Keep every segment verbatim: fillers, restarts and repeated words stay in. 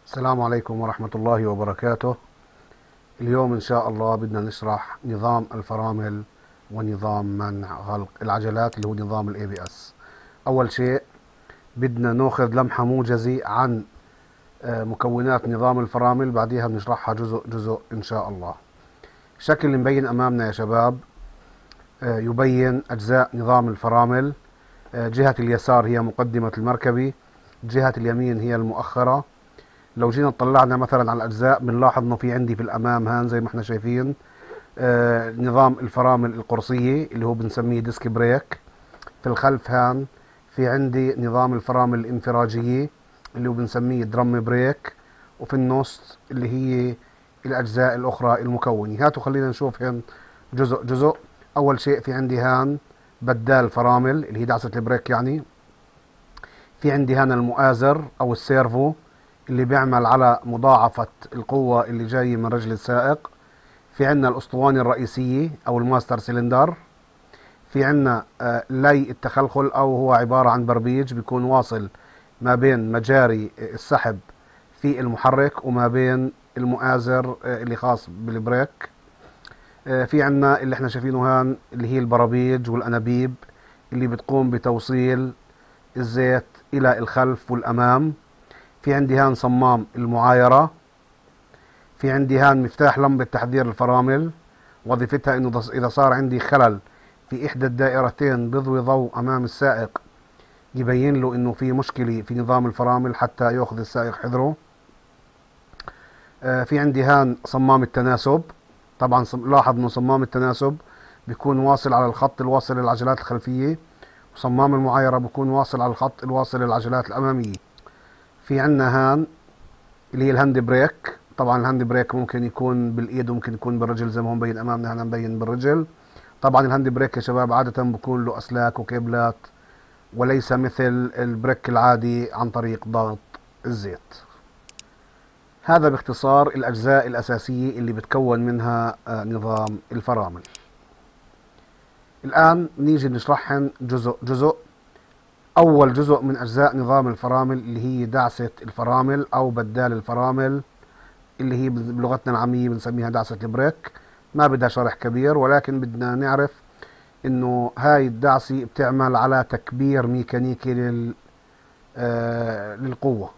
السلام عليكم ورحمة الله وبركاته. اليوم إن شاء الله بدنا نشرح نظام الفرامل ونظام منع غلق العجلات اللي هو نظام ال إيه بي إس. أول شيء بدنا ناخذ لمحة موجزة عن مكونات نظام الفرامل، بعديها بنشرحها جزء جزء إن شاء الله. الشكل اللي مبين أمامنا يا شباب يبين أجزاء نظام الفرامل. جهة اليسار هي مقدمة المركبة، جهة اليمين هي المؤخرة. لو جينا اطلعنا مثلا على الاجزاء بنلاحظ انه في عندي في الامام هان زي ما احنا شايفين آه نظام الفرامل القرصيه اللي هو بنسميه ديسك بريك. في الخلف هان في عندي نظام الفرامل الانفراجيه اللي هو بنسميه درم بريك، وفي النص اللي هي الاجزاء الاخرى المكونه. هاتوا خلينا نشوف هن جزء جزء. اول شيء في عندي هان بدال فرامل اللي هي دعسه البريك، يعني في عندي هنا المؤازر او السيرفو اللي بيعمل على مضاعفة القوة اللي جاي من رجل السائق. في عنا الأسطوانة الرئيسية أو الماستر سيلندر. في عنا لي التخلخل أو هو عبارة عن بربيج بيكون واصل ما بين مجاري السحب في المحرك وما بين المؤازر اللي خاص بالبريك. في عنا اللي احنا شايفينه هان اللي هي البرابيج والأنابيب اللي بتقوم بتوصيل الزيت إلى الخلف والأمام. في عندي هان صمام المعايرة. في عندي هان مفتاح لمبة تحذير الفرامل، وظيفتها انه اذا صار عندي خلل في احدى الدائرتين بيضوي ضوء امام السائق يبين له انه في مشكلة في نظام الفرامل حتى ياخذ السائق حذره. آه في عندي هان صمام التناسب. طبعا لاحظ انه صمام التناسب بيكون واصل على الخط الواصل للعجلات الخلفية، وصمام المعايرة بيكون واصل على الخط الواصل للعجلات الامامية. في عنا هان اللي هي الهاند بريك. طبعا الهاند بريك ممكن يكون بالايد وممكن يكون بالرجل زي ما هو مبين امامنا هنا مبين بالرجل. طبعا الهاند بريك يا شباب عادة بكون له اسلاك وكيبلات وليس مثل البريك العادي عن طريق ضغط الزيت. هذا باختصار الاجزاء الاساسية اللي بتكون منها نظام الفرامل. الان نيجي نشرحهن جزء جزء. أول جزء من أجزاء نظام الفرامل اللي هي دعسة الفرامل أو بدال الفرامل اللي هي بلغتنا العامية بنسميها دعسة البريك. ما بدها شرح كبير، ولكن بدنا نعرف إنه هاي الدعسة بتعمل على تكبير ميكانيكي لل آه للقوة.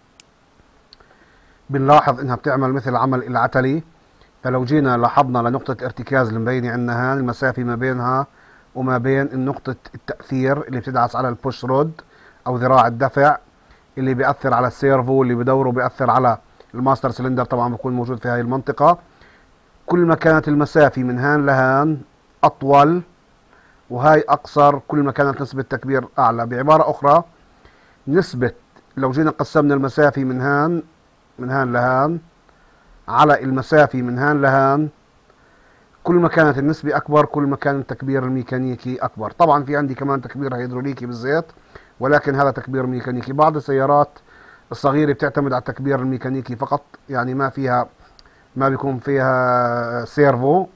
بنلاحظ إنها بتعمل مثل عمل العتلي. فلو جينا لاحظنا لنقطة ارتكاز اللي مبينة عندنا هان المسافة ما بينها وما بين نقطة التأثير اللي بتدعس على البوش رود أو ذراع الدفع اللي بيأثر على السيرفو اللي بدوره بيأثر على الماستر سلندر، طبعا بيكون موجود في هاي المنطقة. كل ما كانت المسافة من هان لهان أطول وهاي أقصر كل ما كانت نسبة تكبير أعلى. بعبارة أخرى نسبة لو جينا قسمنا المسافة من هان من هان لهان على المسافة من هان لهان، كل ما كانت النسبة أكبر كل ما كان التكبير الميكانيكي أكبر. طبعا في عندي كمان تكبير هيدروليكي بالزيت، ولكن هذا تكبير ميكانيكي. بعض السيارات الصغيرة بتعتمد على التكبير الميكانيكي فقط، يعني ما فيها ما بيكون فيها سيرفو.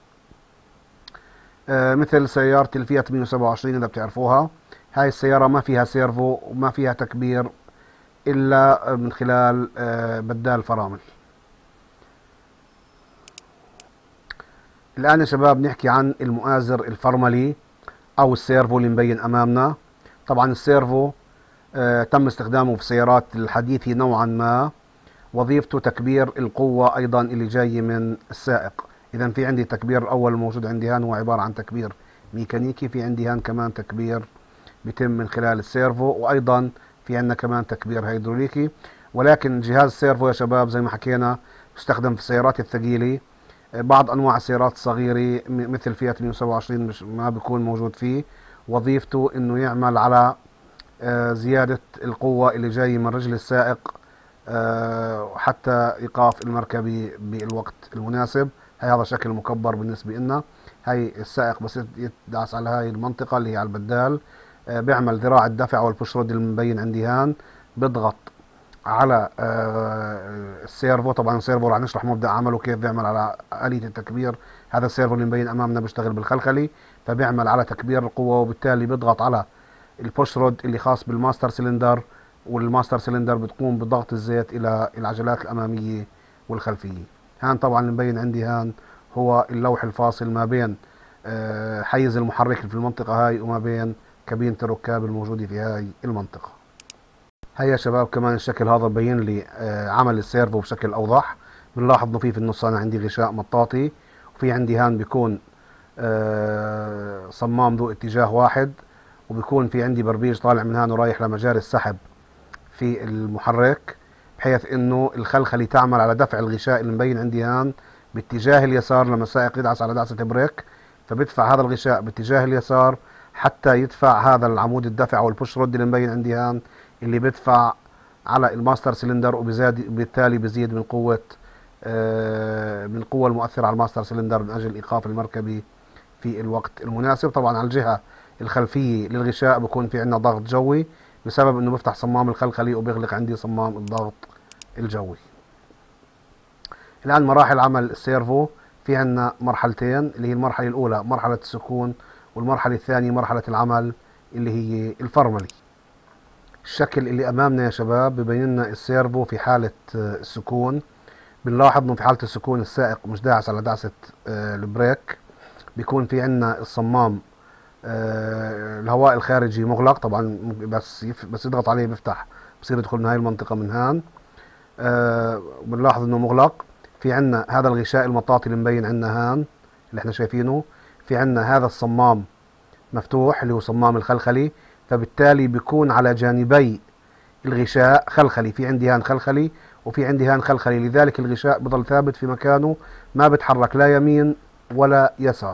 آه مثل سيارة الفيات مية وسبعة وعشرين إذا بتعرفوها، هاي السيارة ما فيها سيرفو وما فيها تكبير إلا من خلال آه بدال فرامل. الآن يا شباب نحكي عن المؤازر الفرملي أو السيرفو اللي مبين أمامنا. طبعا السيرفو آه تم استخدامه في السيارات الحديثة نوعا ما، وظيفته تكبير القوة أيضا اللي جاي من السائق. إذا في عندي تكبير الأول الموجود عندي هان هو عبارة عن تكبير ميكانيكي، في عندي هان كمان تكبير بيتم من خلال السيرفو، وأيضا في عندنا كمان تكبير هيدروليكي. ولكن جهاز السيرفو يا شباب زي ما حكينا يستخدم في السيارات الثقيلة. بعض انواع السيارات الصغيره مثل فيات مية وسبعة وعشرين مش ما بيكون موجود فيه. وظيفته انه يعمل على زياده القوه اللي جاي من رجل السائق حتى ايقاف المركبه بالوقت المناسب. هي هذا شكل مكبر بالنسبه لنا. هي السائق بس يدعس على هاي المنطقه اللي هي على البدال، بيعمل ذراع الدفع والبوش رود المبين عندي هان، بيضغط على السيرفو. طبعا السيرفو راح نشرح مبدأ عمله كيف بيعمل على آلية التكبير. هذا السيرفو اللي مبين امامنا بيشتغل بالخلخلي، فبيعمل على تكبير القوة، وبالتالي بيضغط على البوش رود اللي خاص بالماستر سلندر والماستر سلندر بتقوم بضغط الزيت الى العجلات الاماميه والخلفيه. هان طبعا اللي مبين عندي هان هو اللوح الفاصل ما بين حيز المحرك في المنطقه هاي وما بين كابينة الركاب الموجوده في هاي المنطقه. هيا يا شباب كمان الشكل هذا ببين لي عمل السيرفو بشكل اوضح. بنلاحظ انه في في النص انا عندي غشاء مطاطي، وفي عندي هان بيكون صمام ذو اتجاه واحد، وبيكون في عندي بربيج طالع من هان ورايح لمجاري السحب في المحرك، بحيث انه الخلخلي تعمل على دفع الغشاء اللي مبين عندي هان باتجاه اليسار لما السائق يدعس على دعسة البريك، فبدفع هذا الغشاء باتجاه اليسار حتى يدفع هذا العمود الدفع او البوش رود اللي مبين عندي هان اللي بدفع على الماستر سلندر، وبالتالي بزيد من قوة من القوة المؤثرة على الماستر سلندر من اجل ايقاف المركبة في الوقت المناسب. طبعا على الجهة الخلفية للغشاء بكون في عندنا ضغط جوي بسبب انه بفتح صمام الخلخلي وبيغلق عندي صمام الضغط الجوي. الان مراحل عمل السيرفو في عندنا مرحلتين، اللي هي المرحلة الاولى مرحلة السكون، والمرحلة الثانية مرحلة العمل اللي هي الفرملي. الشكل اللي امامنا يا شباب ببين لنا السيرفو في حالة السكون. بنلاحظ انه في حالة السكون السائق مش داعس على دعسة البريك، بيكون في عندنا الصمام الهواء الخارجي مغلق طبعا، بس بس يضغط عليه بيفتح بصير يدخل من هاي المنطقة من هان. بنلاحظ انه مغلق. في عندنا هذا الغشاء المطاطي اللي مبين عندنا هان اللي احنا شايفينه، في عندنا هذا الصمام مفتوح اللي هو صمام الخلخلي، فبالتالي بيكون على جانبي الغشاء خلخلي، في عندي هان خلخلي وفي عندي هان خلخلي، لذلك الغشاء بضل ثابت في مكانه ما بتحرك لا يمين ولا يسار.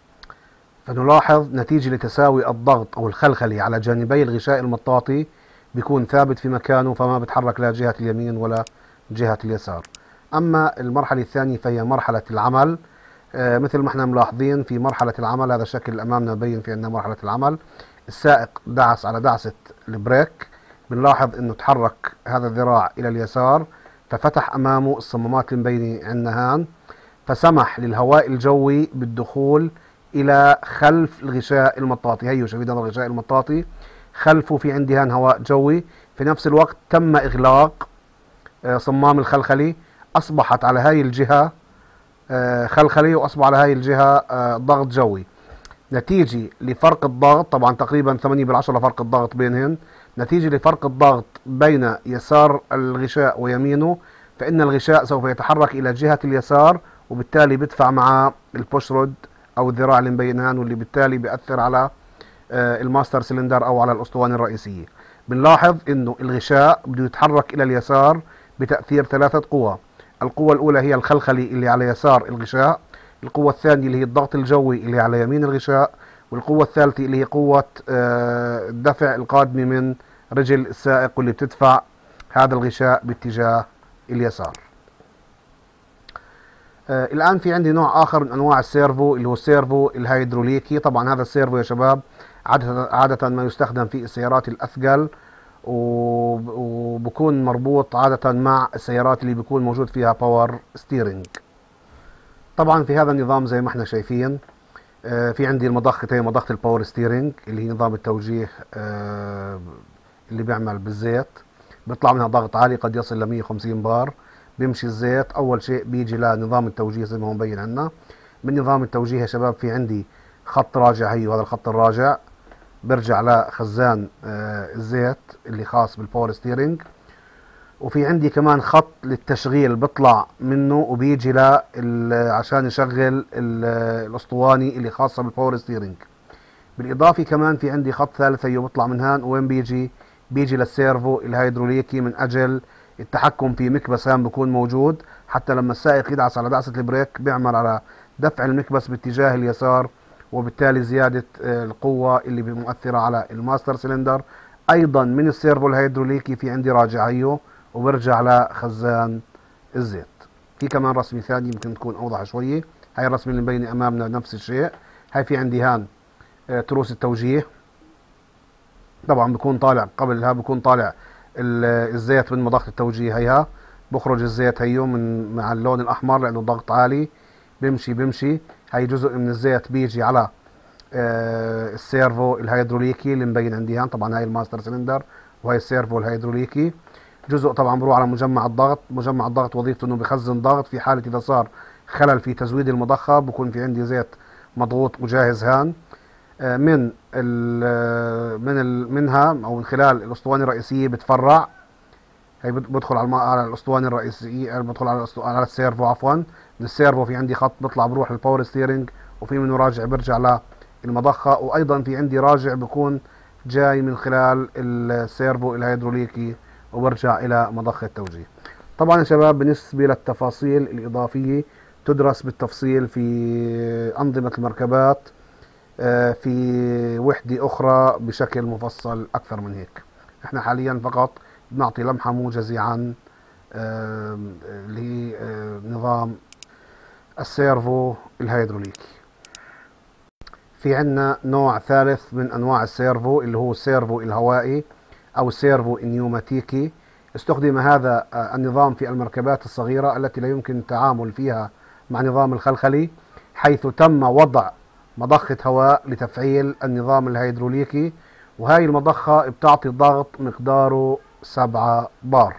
فنلاحظ نتيجة لتساوي الضغط أو الخلخلي على جانبي الغشاء المطاطي بيكون ثابت في مكانه، فما بتحرك لا جهة اليمين ولا جهة اليسار. أما المرحلة الثانية فهي مرحلة العمل. آه مثل ما احنا ملاحظين في مرحلة العمل، هذا الشكل اللي أمامنا مبين في عندنا مرحلة العمل. السائق دعس على دعسة البريك، بنلاحظ انه تحرك هذا الذراع الى اليسار ففتح امامه الصمامات اللي مبينة عندنا هان، فسمح للهواء الجوي بالدخول الى خلف الغشاء المطاطي. هيو شايفين هذا الغشاء المطاطي خلفه في عندي هان هواء جوي. في نفس الوقت تم اغلاق صمام الخلخلي، اصبحت على هاي الجهة خلخلي واصبح على هاي الجهة ضغط جوي. نتيجة لفرق الضغط طبعا تقريبا ثمانية بالعشرة فرق الضغط بينهن، نتيجة لفرق الضغط بين يسار الغشاء ويمينه، فإن الغشاء سوف يتحرك إلى جهة اليسار، وبالتالي بدفع مع البوش رود أو الذراع اللي مبينهان، واللي بالتالي بيأثر على الماستر سلندر أو على الأسطوانة الرئيسية. بنلاحظ إنه الغشاء بده يتحرك إلى اليسار بتأثير ثلاثة قوى. القوة الأولى هي الخلخلي اللي على يسار الغشاء، القوة الثانية اللي هي الضغط الجوي اللي على يمين الغشاء، والقوة الثالثة اللي هي قوة الدفع القادمة من رجل السائق واللي بتدفع هذا الغشاء باتجاه اليسار. الآن في عندي نوع آخر من أنواع السيرفو اللي هو السيرفو الهيدروليكي. طبعا هذا السيرفو يا شباب عادة, عادة ما يستخدم في السيارات الأثقل، وبكون مربوط عادة مع السيارات اللي بيكون موجود فيها باور ستيرنج. طبعا في هذا النظام زي ما احنا شايفين في عندي المضختين، مضخة الباور ستيرنج اللي هي نظام التوجيه اللي بيعمل بالزيت، بيطلع منها ضغط عالي قد يصل ل مية وخمسين بار. بيمشي الزيت اول شيء بيجي لنظام التوجيه زي ما هو مبين عندنا. من نظام التوجيه يا شباب في عندي خط راجع، هي هذا الخط الراجع برجع لخزان الزيت اللي خاص بالباور ستيرنج، وفي عندي كمان خط للتشغيل بيطلع منه وبيجي ل عشان يشغل الاسطواني اللي خاصه بالباور ستيرنج. بالاضافه كمان في عندي خط ثالث هيو بيطلع من هان، وين بيجي بيجي للسيرفو الهيدروليكي من اجل التحكم في مكبس هان بيكون موجود، حتى لما السائق يدعس على دعسه البريك بيعمل على دفع المكبس باتجاه اليسار، وبالتالي زياده القوه اللي مؤثره على الماستر سلندر. ايضا من السيرفو الهيدروليكي في عندي راجع هيو وبرجع لخزان الزيت. في كمان رسمه ثانيه يمكن تكون اوضح شويه، هاي الرسمه اللي مبينه امامنا نفس الشيء. هاي في عندي هان تروس التوجيه، طبعا بكون طالع قبلها بكون طالع الزيت من مضخه التوجيه، هيها بخرج الزيت هيو من مع اللون الاحمر لانه ضغط عالي، بيمشي بيمشي هاي جزء من الزيت بيجي على السيرفو الهيدروليكي اللي مبين عندي هان. طبعا هاي الماستر سلندر وهي السيرفو الهيدروليكي. جزء طبعا بروح على مجمع الضغط. مجمع الضغط وظيفته انه بخزن ضغط في حالة اذا صار خلل في تزويد المضخة، بكون في عندي زيت مضغوط وجاهز هان. من ال من ال منها او من خلال الاسطوانة الرئيسية بتفرع، هي بدخل على على الاسطوانة الرئيسية، بدخل على على السيرفو عفوا. من السيرفو في عندي خط بيطلع بروح للباور ستيرنج، وفي منه راجع برجع للمضخة، وايضا في عندي راجع بكون جاي من خلال السيرفو الهيدروليكي وبرجع الى مضخة التوجيه. طبعا يا شباب بالنسبة للتفاصيل الاضافية تدرس بالتفصيل في انظمة المركبات في وحدة اخرى بشكل مفصل اكثر من هيك. احنا حاليا فقط بنعطي لمحة موجزة عن اللي هي نظام السيرفو الهيدروليكي. في عندنا نوع ثالث من انواع السيرفو اللي هو السيرفو الهوائي او السيرفو النيوماتيكي. استخدم هذا النظام في المركبات الصغيرة التي لا يمكن التعامل فيها مع نظام الخلخلي، حيث تم وضع مضخة هواء لتفعيل النظام الهيدروليكي، وهي المضخة بتعطي ضغط مقداره سبعة بار،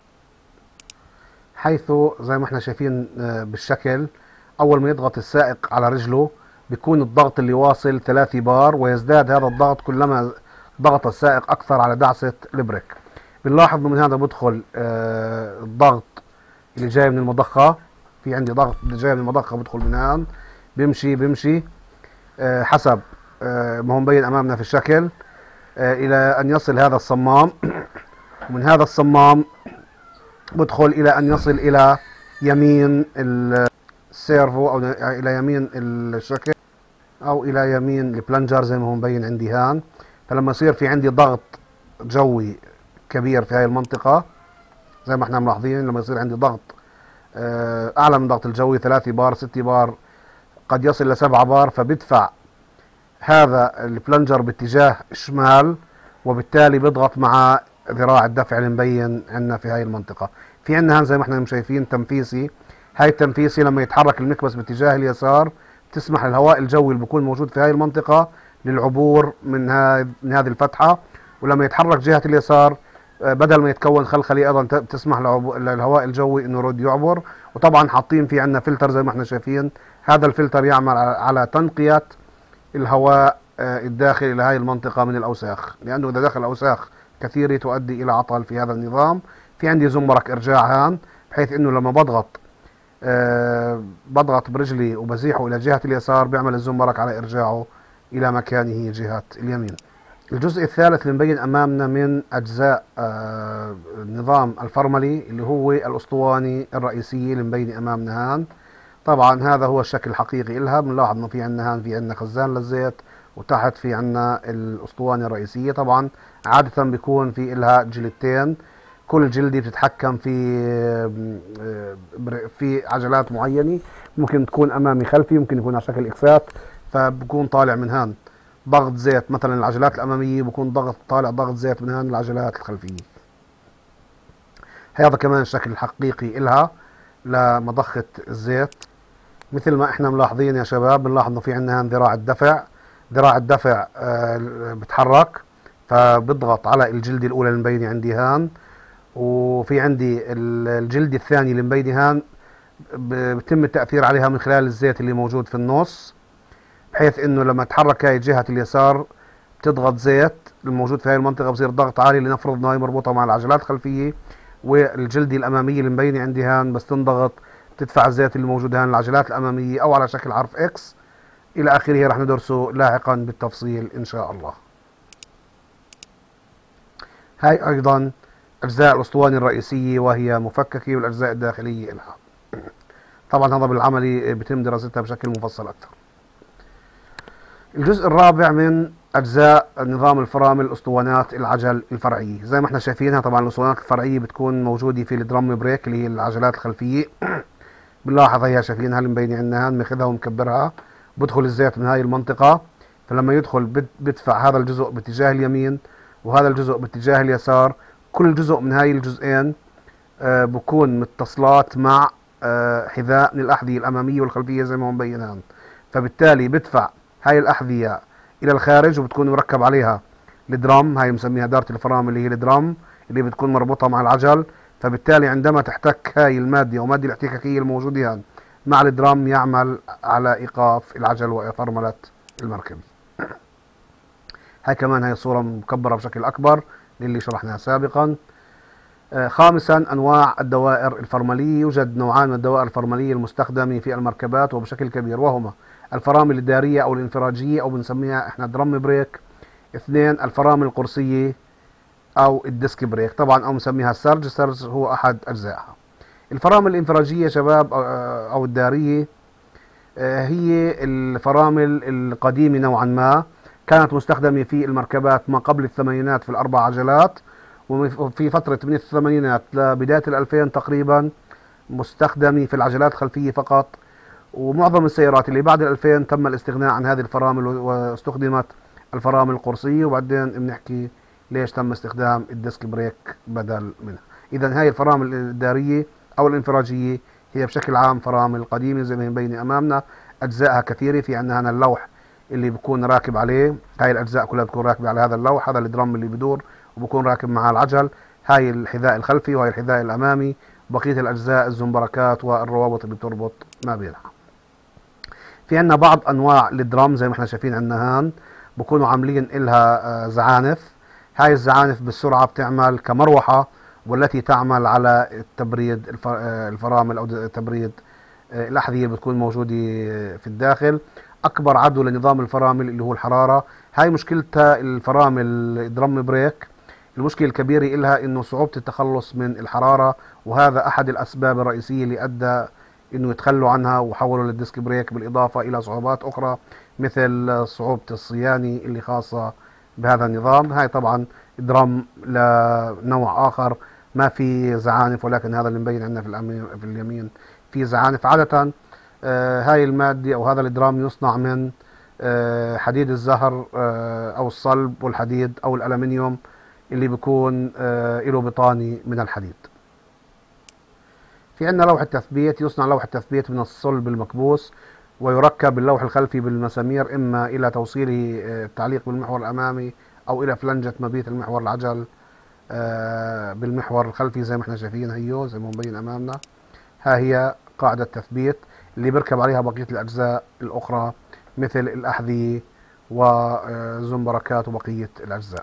حيث زي ما احنا شايفين بالشكل اول ما يضغط السائق على رجله بيكون الضغط اللي واصل ثلاثة بار، ويزداد هذا الضغط كلما ضغط السائق اكثر على دعسة البريك. بنلاحظ من هذا بدخل الضغط اللي جاي من المضخة، في عندي ضغط اللي جاي من المضخة بدخل من هون، بيمشي بيمشي حسب ما هو مبين امامنا في الشكل الى ان يصل هذا الصمام، ومن هذا الصمام بدخل الى ان يصل الى يمين السيرفو او الى يمين الشكل او الى يمين البلنجر زي ما هو مبين عندي هان. فلما يصير في عندي ضغط جوي كبير في هاي المنطقة زي ما احنا ملاحظين، لما يصير عندي ضغط اعلى من ضغط الجوي ثلاثة بار ستة بار قد يصل لسبعة بار، فبدفع هذا البلنجر باتجاه الشمال، وبالتالي بيضغط مع ذراع الدفع اللي مبين عندنا في هاي المنطقة. في عندنا زي ما احنا شايفين تنفيسي، هاي التنفيسي لما يتحرك المكبس باتجاه اليسار تسمح للهواء الجوي اللي بيكون موجود في هاي المنطقة للعبور من هاي من هذه الفتحة، ولما يتحرك جهة اليسار بدل ما يتكون خلخلي ايضا تسمح للهواء الجوي انه يرد يعبر. وطبعا حاطين في عندنا فلتر زي ما احنا شايفين، هذا الفلتر يعمل على تنقية الهواء الداخل الى هاي المنطقة من الاوساخ، لانه اذا دخل اوساخ كثيرة تؤدي الى عطل في هذا النظام. في عندي زمرك ارجاع هان، بحيث انه لما بضغط أه بضغط برجلي وبزيحه الى جهة اليسار بيعمل الزمرك على ارجاعه الى مكانه جهة اليمين. الجزء الثالث اللي مبين امامنا من اجزاء أه النظام الفرملي اللي هو الاسطواني الرئيسية اللي مبين امامنا هان. طبعا هذا هو الشكل الحقيقي لها. بنلاحظ انه في عندنا هان في عندنا خزان للزيت، وتحت في عندنا الاسطوانة الرئيسية. طبعا عادة بيكون في لها جلدتين، كل جلدة بتتحكم في في عجلات معينة، ممكن تكون امامي خلفي، ممكن يكون على شكل اكسات، فبكون طالع من هان ضغط زيت مثلا العجلات الامامية، بكون ضغط طالع ضغط زيت من هان العجلات الخلفية. هذا كمان الشكل الحقيقي لها لمضخة الزيت. مثل ما احنا ملاحظين يا شباب، بنلاحظ انه في عندنا هان ذراع الدفع، ذراع الدفع بتحرك فبضغط على الجلدة الاولى اللي مبينة عندي هان، وفي عندي الجلدة الثانية اللي مبينة هان بيتم التأثير عليها من خلال الزيت اللي موجود في النص، بحيث انه لما تحرك هاي جهة اليسار بتضغط زيت الموجود في هاي المنطقة، بصير ضغط عالي، لنفرض انه هاي مربوطة مع العجلات الخلفية، والجلدة الامامية اللي مبينة عندي هان بس تنضغط تدفع الزيت اللي موجود هان العجلات الامامية او على شكل حرف اكس الى اخره، رح ندرسه لاحقا بالتفصيل ان شاء الله. هاي ايضا اجزاء الاسطوانة الرئيسية وهي مفككة، والاجزاء الداخلية لها. طبعا هذا بالعملي بيتم دراستها بشكل مفصل اكثر. الجزء الرابع من اجزاء نظام الفرامل الاسطوانات العجل الفرعية. زي ما احنا شايفينها طبعا الاسطوانات الفرعية بتكون موجودة في الدرام بريك اللي هي العجلات الخلفية. بنلاحظ هي شايفينها اللي مبينة عندنا، ماخذها ومكبرها، بدخل الزيت من هاي المنطقة، فلما يدخل بدفع هذا الجزء باتجاه اليمين وهذا الجزء باتجاه اليسار. كل جزء من هاي الجزئين آه بكون متصلات مع آه حذاء من الأحذية الأمامية والخلفية زي ما هو مبين هون، فبالتالي بدفع هاي الأحذية إلى الخارج وبتكون مركب عليها الدرام، هاي مسميها دارة الفرامل اللي هي الدرام اللي بتكون مربوطة مع العجل. فبالتالي عندما تحتك هاي المادة أو المادة الاحتكاكية الموجودة مع الدرام يعمل على إيقاف العجل وفرملة المركب. هاي كمان هاي الصورة مكبرة بشكل أكبر للي شرحناها سابقا. آه خامسا أنواع الدوائر الفرملية. يوجد نوعان من الدوائر الفرملية المستخدمة في المركبات وبشكل كبير، وهما الفرامل الدارية أو الانفراجية أو بنسميها إحنا درام بريك. اثنين الفرامل القرصية أو الديسك بريك طبعا، أو مسميها السرج. السرج هو أحد أجزائها. الفرامل الانفراجية شباب أو الدارية هي الفرامل القديمة نوعا ما، كانت مستخدمة في المركبات ما قبل الثمانينات في الأربع عجلات، وفي فترة من الثمانينات لبداية الألفين تقريبا مستخدمة في العجلات الخلفية فقط. ومعظم السيارات اللي بعد الألفين تم الاستغناء عن هذه الفرامل واستخدمت الفرامل القرصية، وبعدين بنحكي ليش تم استخدام الديسك بريك بدل منها. إذا هاي الفرامل الدارية أو الانفراجية هي بشكل عام فرامل قديمة زي ما مبينة أمامنا. أجزائها كثيرة، في عندنا هنا اللوح اللي بكون راكب عليه، هاي الأجزاء كلها بتكون راكبة على هذا اللوح. هذا الدرام اللي بدور وبكون راكب مع العجل. هاي الحذاء الخلفي وهي الحذاء الأمامي. بقية الأجزاء الزنبركات والروابط اللي بتربط ما بينها. في عندنا بعض أنواع الدرام زي ما احنا شايفين عندنا هان بكونوا عاملين إلها زعانف. هاي الزعانف بالسرعة بتعمل كمروحة، والتي تعمل على التبريد الفرامل أو تبريد الأحذية اللي بتكون موجودة في الداخل. أكبر عدو لنظام الفرامل اللي هو الحرارة. هاي مشكلتها الفرامل درام بريك. المشكلة الكبيرة إلها إنه صعوبة التخلص من الحرارة، وهذا أحد الأسباب الرئيسية اللي أدى إنه يتخلوا عنها وحولوا للديسك بريك، بالإضافة إلى صعوبات أخرى مثل صعوبة الصيانة اللي خاصة بهذا النظام. هاي طبعا درام لنوع آخر ما في زعانف، ولكن هذا اللي مبين عندنا في, في اليمين في زعانف. عادة آه هاي المادة أو هذا الدرام يصنع من آه حديد الزهر آه أو الصلب والحديد أو الألمنيوم اللي بيكون آه له بطانة من الحديد. في عندنا لوح التثبيت. يصنع لوح التثبيت من الصلب المكبوس، ويركب اللوح الخلفي بالمسامير إما إلى توصيله التعليق بالمحور الأمامي أو إلى فلنجة مبيت المحور العجل بالمحور الخلفي زي ما احنا شايفين هيو زي ما مبين أمامنا. ها هي قاعدة تثبيت اللي بيركب عليها بقية الأجزاء الأخرى مثل الأحذية والزنبركات وبقية الأجزاء.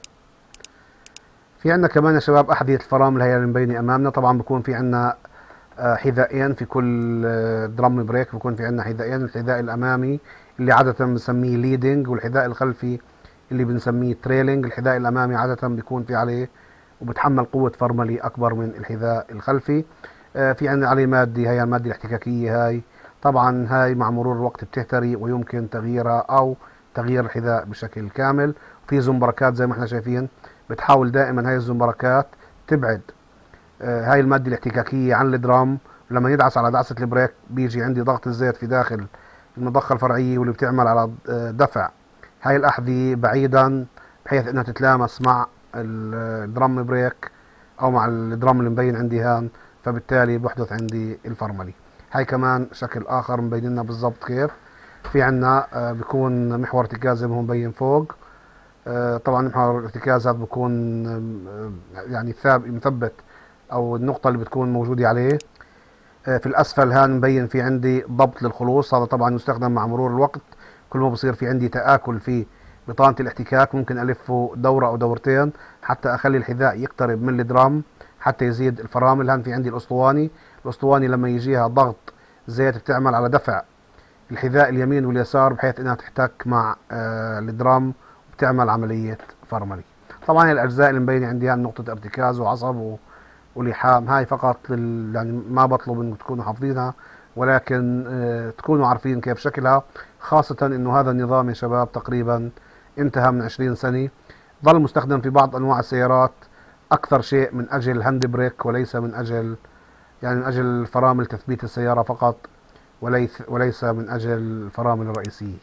في عندنا كمان يا شباب أحذية الفرامل هي اللي مبينة أمامنا. طبعا بيكون في عندنا حذائين في كل درام بريك. بيكون في عندنا حذائين، الحذاء الأمامي اللي عادة بنسميه ليدنج، والحذاء الخلفي اللي بنسميه تريلنج. الحذاء الأمامي عادة بيكون في عليه وبتحمل قوة فرملي أكبر من الحذاء الخلفي. في عندنا عليه مادة، هي المادة الاحتكاكية. هاي طبعا هاي مع مرور الوقت بتهتري ويمكن تغييرها أو تغيير الحذاء بشكل كامل. في زنبركات زي ما احنا شايفين بتحاول دائما هاي الزنبركات تبعد هاي المادة الاحتكاكية عن الدرام. لما يدعس على دعسة البريك بيجي عندي ضغط الزيت في داخل المضخة الفرعية، واللي بتعمل على دفع هاي الأحذية بعيدا بحيث انها تتلامس مع الدرام بريك او مع الدرام اللي مبين عندي هان، فبالتالي بحدث عندي الفرملي. هاي كمان شكل اخر مبين لنا بالضبط كيف. في عنا بيكون محور ارتكاز زي ما هو مبين فوق. طبعا محور الارتكاز هذا بيكون يعني ثابت مثبت، او النقطة اللي بتكون موجودة عليه. في الاسفل هان مبين في عندي ضبط للخلوص. هذا طبعا يستخدم مع مرور الوقت. كل ما بصير في عندي تآكل في بطانة الاحتكاك ممكن ألفه دورة أو دورتين حتى أخلي الحذاء يقترب من الدرام حتى يزيد الفرامل. هان في عندي الأسطواني. الأسطواني لما يجيها ضغط زيت بتعمل على دفع الحذاء اليمين واليسار بحيث أنها تحتك مع الدرام وبتعمل عملية فرملي. طبعا الأجزاء اللي مبينة عندي هان نقطة ارتكاز وعصب ولحام. هاي فقط يعني ما بطلب أنكم تكونوا حافظينها، ولكن تكونوا عارفين كيف شكلها، خاصة أنه هذا النظام يا شباب تقريبا انتهى من عشرين سنة. ظل مستخدم في بعض أنواع السيارات أكثر شيء من أجل هاند بريك، وليس من أجل يعني من أجل فرامل تثبيت السيارة فقط، وليس وليس من أجل الفرامل الرئيسية.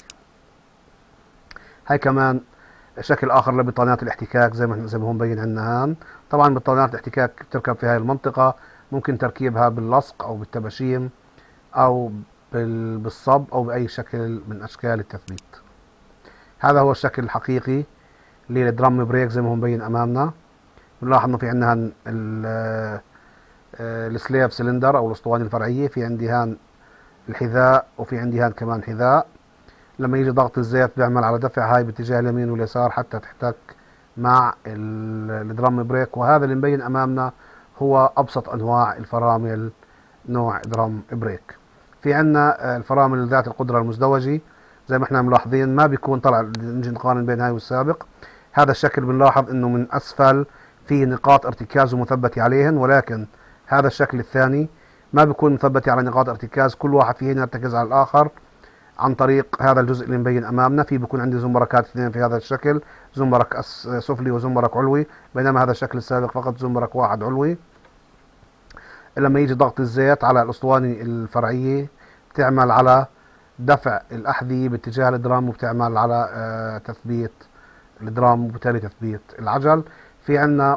هاي كمان شكل آخر لبطانات الاحتكاك زي ما زي ما هو مبين عندنا هان. طبعا بطانات الاحتكاك تركب في هاي المنطقة، ممكن تركيبها باللصق أو بالتباشيم أو بالصب أو بأي شكل من أشكال التثبيت. هذا هو الشكل الحقيقي اللي هي الدرام بريك زي ما هو مبين امامنا. بنلاحظ انه في عندنا السليب سلندر او الاسطوانه الفرعيه، في عندي هان الحذاء، وفي عندي هان كمان حذاء. لما يجي ضغط الزيت بيعمل على دفع هاي باتجاه اليمين واليسار حتى تحتك مع الدرام بريك. وهذا اللي مبين امامنا هو ابسط انواع الفرامل نوع درام بريك. في عندنا الفرامل ذات القدره المزدوجه زي ما احنا ملاحظين، ما بيكون طلع، نجي نقارن بين هاي والسابق. هذا الشكل بنلاحظ انه من اسفل في نقاط ارتكاز مثبته عليهن، ولكن هذا الشكل الثاني ما بيكون مثبت على نقاط ارتكاز، كل واحد فيهن يرتكز على الاخر عن طريق هذا الجزء اللي مبين امامنا. في بيكون عندي زنبركات اثنين في هذا الشكل، زنبرك سفلي وزنبرك علوي، بينما هذا الشكل السابق فقط زنبرك واحد علوي. لما يجي ضغط الزيت على الاسطوانه الفرعيه بتعمل على دفع الاحذيه باتجاه الدرام، وبتعمل على تثبيت الدرام وبالتالي تثبيت العجل. في عندنا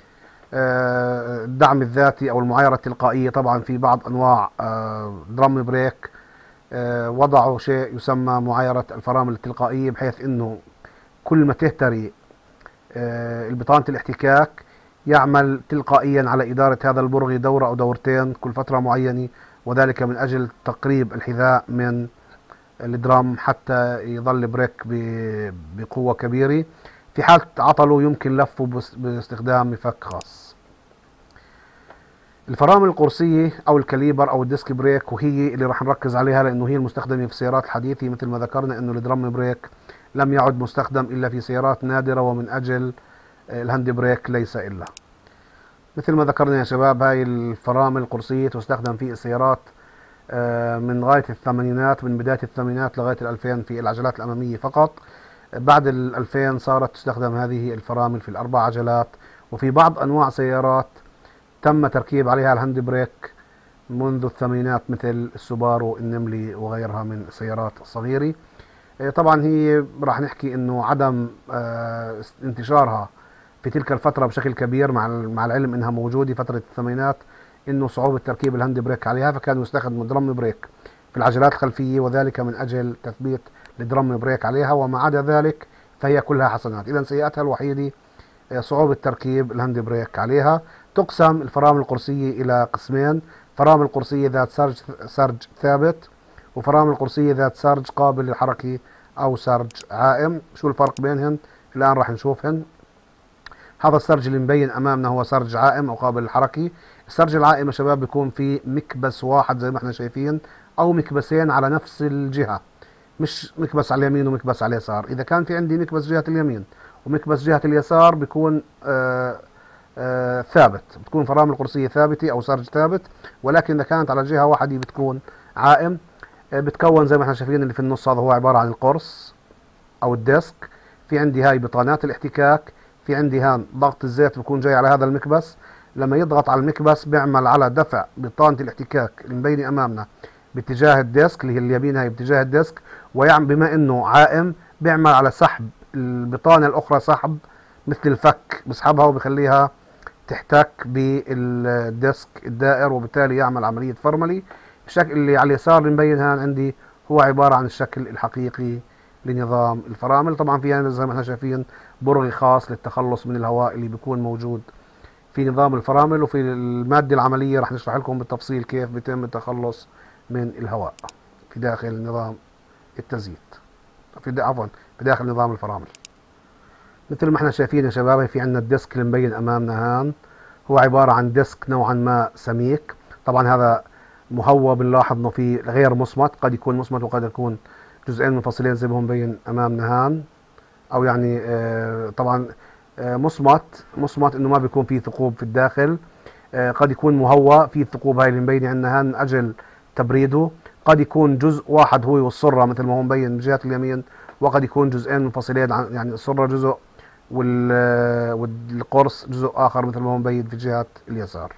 الدعم الذاتي او المعايره التلقائيه. طبعا في بعض انواع درام بريك وضعوا شيء يسمى معايره الفرامل التلقائيه، بحيث انه كل ما تهتري البطانه الاحتكاك يعمل تلقائيا على اداره هذا البرغي دوره او دورتين كل فتره معينه، وذلك من اجل تقريب الحذاء من الدرام حتى يظل بريك بقوه كبيره. في حالة عطله يمكن لفه باستخدام مفك خاص. الفرامل القرصية أو الكاليبر أو الديسك بريك، وهي اللي راح نركز عليها لأنه هي المستخدمة في السيارات الحديثة. مثل ما ذكرنا أنه الدرام بريك لم يعد مستخدم إلا في سيارات نادرة، ومن أجل الهاند بريك ليس إلا. مثل ما ذكرنا يا شباب، هاي الفرامل القرصية تستخدم في السيارات من غاية الثمانينات، من بداية الثمانينات لغاية الألفين في العجلات الأمامية فقط. بعد الألفين صارت تستخدم هذه الفرامل في الأربع عجلات، وفي بعض أنواع سيارات تم تركيب عليها الهاند بريك منذ الثمانينات مثل السوبارو النملي وغيرها من السيارات الصغيرة. طبعا هي راح نحكي انه عدم انتشارها في تلك الفترة بشكل كبير، مع مع العلم انها موجودة فترة الثمانينات، انه صعوبة تركيب الهاند بريك عليها، فكانوا يستخدموا درام بريك في العجلات الخلفية، وذلك من اجل تثبيت الدرام بريك عليها. وما عدا ذلك فهي كلها حسنات. اذا سيئتها الوحيدة صعوبة تركيب الهاند بريك عليها. تقسم الفرامل القرصية الى قسمين: فرامل قرصية ذات سرج سرج ثابت، وفرامل قرصية ذات سرج قابل للحركة او سرج عائم. شو الفرق بينهن؟ الان راح نشوفهن. هذا السرج اللي مبين امامنا هو سرج عائم او قابل للحركة. السرج العائم يا شباب بيكون في مكبس واحد زي ما احنا شايفين، او مكبسين على نفس الجهة، مش مكبس على اليمين ومكبس على اليسار. اذا كان في عندي مكبس جهة اليمين ومكبس جهة اليسار بيكون آآ آآ ثابت، بتكون فرامل قرصية ثابتة او سرج ثابت. ولكن اذا كانت على جهة واحدة بتكون عائم. بتكون زي ما احنا شايفين اللي في النص، هذا هو عبارة عن القرص او الديسك. في عندي هاي بطانات الاحتكاك، في عندي هان ضغط الزيت بيكون جاي على هذا المكبس. لما يضغط على المكبس بيعمل على دفع بطانة الاحتكاك المبينة امامنا باتجاه الديسك، اللي هي اليمين هاي باتجاه الديسك، ويعمل بما انه عائم بيعمل على سحب البطانة الاخرى، سحب مثل الفك، بسحبها وبخليها تحتك بالديسك الدائر، وبالتالي يعمل عملية فرملي. الشكل اللي على اليسار اللي مبين هان عندي هو عبارة عن الشكل الحقيقي لنظام الفرامل. طبعا في يعني زي ما احنا شايفين برغي خاص للتخلص من الهواء اللي بيكون موجود في نظام الفرامل، وفي المادة العملية راح نشرح لكم بالتفصيل كيف بيتم التخلص من الهواء في داخل نظام التزييت، في عفوا في داخل نظام الفرامل. مثل ما احنا شايفين يا شباب، في عندنا الديسك اللي مبين امامنا هان هو عبارة عن ديسك نوعا ما سميك. طبعا هذا مهوى، بنلاحظ انه في غير مصمت، قد يكون مصمت وقد يكون جزئين منفصلين زي ما هو مبين امامنا هان، او يعني آه طبعا آه مصمت مصمت انه ما بيكون فيه ثقوب في الداخل. آه قد يكون مهوى في الثقوب هاي اللي مبينه عندنا هان من اجل تبريده. قد يكون جزء واحد هو والسره مثل ما هو مبين من جهه اليمين، وقد يكون جزئين منفصلين، يعني السره جزء والقرص جزء اخر مثل ما هو مبين في جهه اليسار.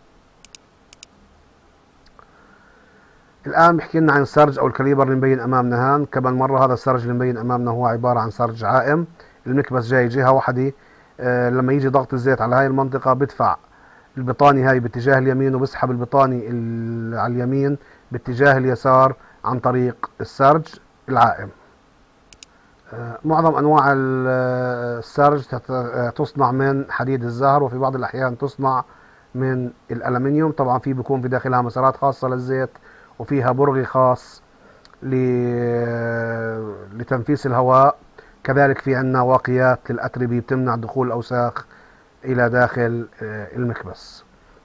الآن بحكي لنا عن السرج أو الكاليبر اللي مبين أمامنا هان. كمان مرة هذا السرج اللي مبين أمامنا هو عبارة عن سرج عائم، المكبس جاي جهة واحدة. آه لما يجي ضغط الزيت على هاي المنطقة بدفع البطانة هاي باتجاه اليمين، وبسحب البطانة على اليمين باتجاه اليسار عن طريق السرج العائم. معظم أنواع السرج تصنع من حديد الزهر، وفي بعض الأحيان تصنع من الألمنيوم. طبعا في بيكون في داخلها مسارات خاصة للزيت، وفيها برغي خاص لتنفيس الهواء. كذلك في عندنا واقيات للأتربة بتمنع دخول الأوساخ إلى داخل المكبس.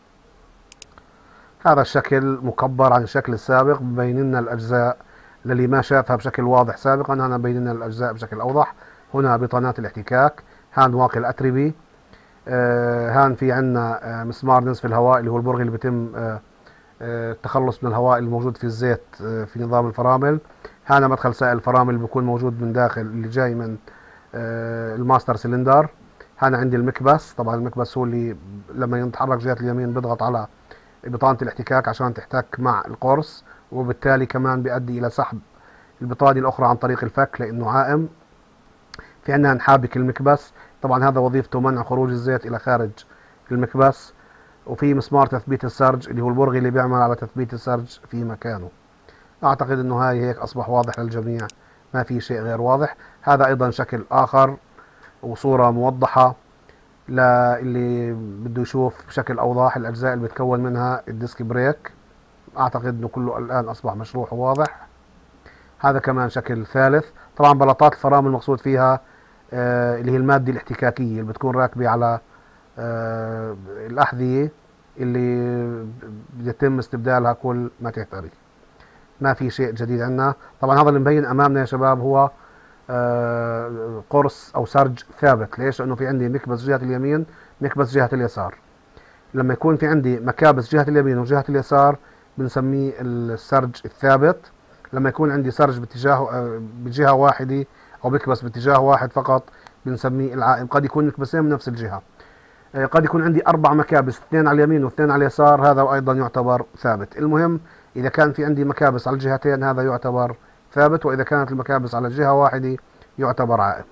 هذا الشكل مكبر عن الشكل السابق، ببين لنا الأجزاء للي ما شافها بشكل واضح سابقا. هنا بين لنا الأجزاء بشكل أوضح. هنا بطانات الاحتكاك، هان واقي الأتربة، هان في عندنا مسمار نزف الهواء اللي هو البرغي اللي بيتم التخلص من الهواء الموجود في الزيت في نظام الفرامل. هنا مدخل سائل الفرامل بيكون موجود من داخل اللي جاي من الماستر سلندر. هنا عندي المكبس. طبعا المكبس هو اللي لما يتحرك جهة اليمين بيضغط على بطانة الاحتكاك عشان تحتك مع القرص، وبالتالي كمان بيؤدي إلى سحب البطانة الأخرى عن طريق الفك لأنه عائم. في عندنا نحابك المكبس، طبعا هذا وظيفته منع خروج الزيت إلى خارج المكبس. وفي مسمار تثبيت السرج اللي هو البرغي اللي بيعمل على تثبيت السرج في مكانه. أعتقد أنه هاي هيك أصبح واضح للجميع، ما في شيء غير واضح. هذا أيضا شكل آخر وصورة موضحة للي بده يشوف بشكل أوضح الأجزاء اللي بتكون منها الديسك بريك. أعتقد أنه كله الآن أصبح مشروح وواضح. هذا كمان شكل ثالث. طبعا بلاطات الفرامل المقصود فيها آه اللي هي المادة الاحتكاكية اللي بتكون راكبة على آه الأحذية اللي بيتم استبدالها كل ما تحتري. ما في شيء جديد عندنا. طبعا هذا اللي مبين أمامنا يا شباب هو آه قرص أو سرج ثابت. ليش؟ لأنه في عندي مكبس جهة اليمين، مكبس جهة اليسار. لما يكون في عندي مكابس جهة اليمين وجهة اليسار بنسميه السرج الثابت. لما يكون عندي سرج باتجاه بجهة واحدة أو مكبس باتجاه واحد فقط بنسميه العائم. قد يكون مكبسين من نفس الجهة. قد يكون عندي أربع مكابس، اثنين على اليمين واثنين على اليسار، هذا أيضا يعتبر ثابت. المهم إذا كان في عندي مكابس على الجهتين هذا يعتبر ثابت، وإذا كانت المكابس على جهة واحدة يعتبر عائم.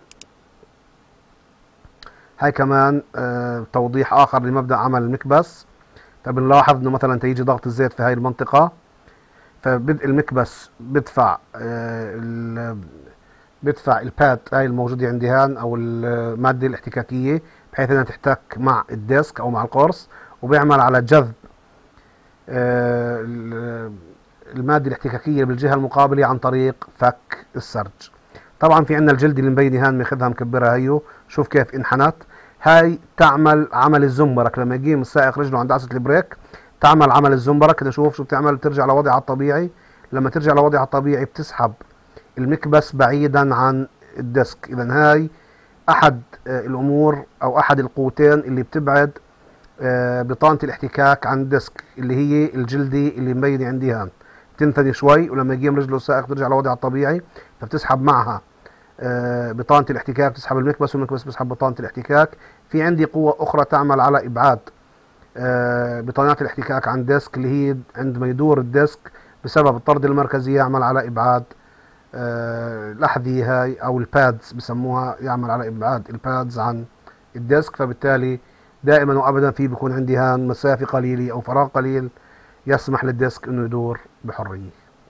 هاي كمان آه توضيح آخر لمبدأ عمل المكبس. فبنلاحظ إنه مثلا تيجي ضغط الزيت في هاي المنطقة، فبدء المكبس بدفع آه بدفع الباد هاي الموجودة عندي هان أو المادة الاحتكاكية بحيث أنها تحتك مع الديسك أو مع القرص، وبيعمل على جذب آه المادة الاحتكاكية بالجهة المقابلة عن طريق فك السرج. طبعا في عندنا الجلد اللي مبينة هان ماخذها مكبرها هيو، شوف كيف انحنت. هاي تعمل عمل الزنبرك. لما يقيم السائق رجله عند عصا البريك تعمل عمل الزنبرك. نشوف شو بتعمل، بترجع لوضعها الطبيعي. لما ترجع لوضعها الطبيعي بتسحب المكبس بعيدا عن الديسك. اذا هاي احد الامور او احد القوتين اللي بتبعد بطانة الاحتكاك عن الديسك، اللي هي الجلدي اللي مبينة عندي هان تنثني شوي، ولما يقيم رجله السائق ترجع لوضعها الطبيعي، فبتسحب معها بطانة الاحتكاك، تسحب المكبس والمكبس بيسحب بطانة الاحتكاك. في عندي قوة أخرى تعمل على إبعاد بطانات الاحتكاك عن الديسك، اللي هي عندما يدور الديسك بسبب الطرد المركزي يعمل على إبعاد الأحذية هاي أو البادز بسموها، يعمل على إبعاد البادز عن الديسك. فبالتالي دائما وأبدا في بيكون عندي هان مسافة قليلة أو فراغ قليل يسمح للديسك إنه يدور بحرية.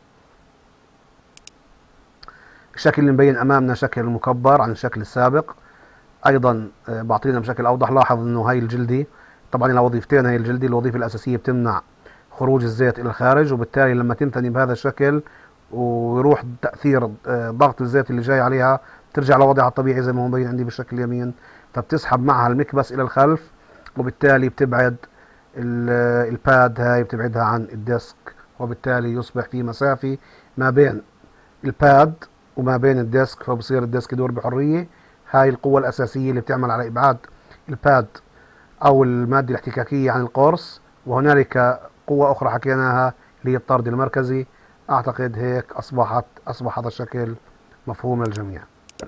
الشكل اللي مبين امامنا شكل مكبر عن الشكل السابق، ايضا بعطينا بشكل اوضح. لاحظ انه هاي الجلدي طبعا لها وظيفتين. هاي الجلدي الوظيفه الاساسيه بتمنع خروج الزيت الى الخارج، وبالتالي لما تنثني بهذا الشكل ويروح تاثير ضغط الزيت اللي جاي عليها ترجع لوضعها الطبيعي زي ما هو مبين عندي بالشكل اليمين، فبتسحب معها المكبس الى الخلف، وبالتالي بتبعد الباد هاي بتبعدها عن الديسك، وبالتالي يصبح في مسافه ما بين الباد وما بين الديسك، فبصير الديسك يدور بحرية. هاي القوة الأساسية اللي بتعمل على إبعاد الباد أو المادة الاحتكاكية عن القرص. وهنالك قوة أخرى حكيناها اللي هي الطرد المركزي. أعتقد هيك أصبحت أصبح هذا الشكل مفهوم للجميع.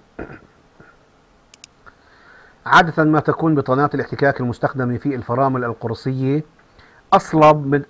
عادة ما تكون بطانات الاحتكاك المستخدمة في الفرامل القرصية أصلب من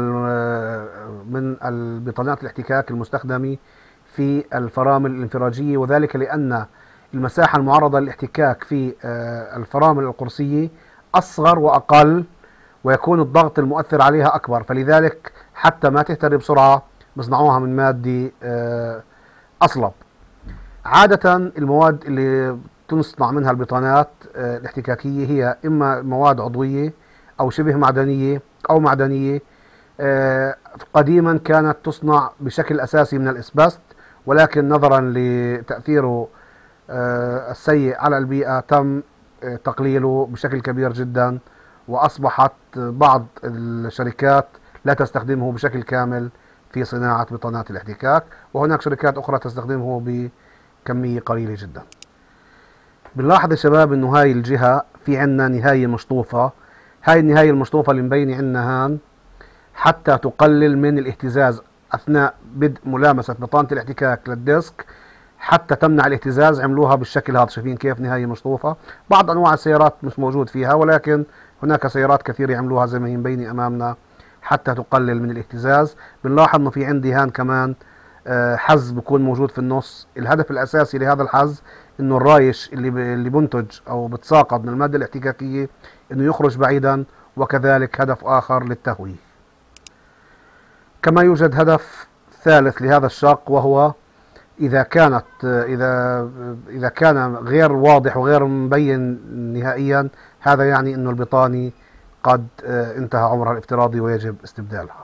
من البطانات الاحتكاك المستخدمة في الفرامل الانفراجية، وذلك لأن المساحة المعرضة للاحتكاك في الفرامل القرصية أصغر وأقل، ويكون الضغط المؤثر عليها أكبر، فلذلك حتى ما تهتري بسرعة بصنعوها من مادة أصلب. عادة المواد اللي تصنع منها البطانات الاحتكاكية هي إما مواد عضوية أو شبه معدنية أو معدنية. قديما كانت تصنع بشكل أساسي من الإسبست، ولكن نظرا لتأثيره السيء على البيئة تم تقليله بشكل كبير جدا، وأصبحت بعض الشركات لا تستخدمه بشكل كامل في صناعة بطانات الاحتكاك، وهناك شركات أخرى تستخدمه بكمية قليلة جدا. بنلاحظ يا شباب إنه هاي الجهة في عنا نهاية مشطوفة. هاي النهاية المشطوفة اللي مبينة عنا هان حتى تقلل من الاهتزاز أثناء بدء ملامسة بطانة الاحتكاك للديسك، حتى تمنع الاهتزاز. عملوها بالشكل هذا، شايفين كيف نهاية مشطوفة. بعض أنواع السيارات مش موجود فيها، ولكن هناك سيارات كثير يعملوها زي ما هي مبينة أمامنا حتى تقلل من الاهتزاز. بنلاحظ إنه في عندي هان كمان حز بيكون موجود في النص. الهدف الأساسي لهذا الحز إنه الرايش اللي اللي بنتج أو بتساقط من المادة الاحتكاكية إنه يخرج بعيدا، وكذلك هدف آخر للتهوية. كما يوجد هدف ثالث لهذا الشق، وهو إذا كانت إذا إذا كان غير واضح وغير مبين نهائيا، هذا يعني إنه البطانة قد انتهى عمرها الافتراضي ويجب استبدالها.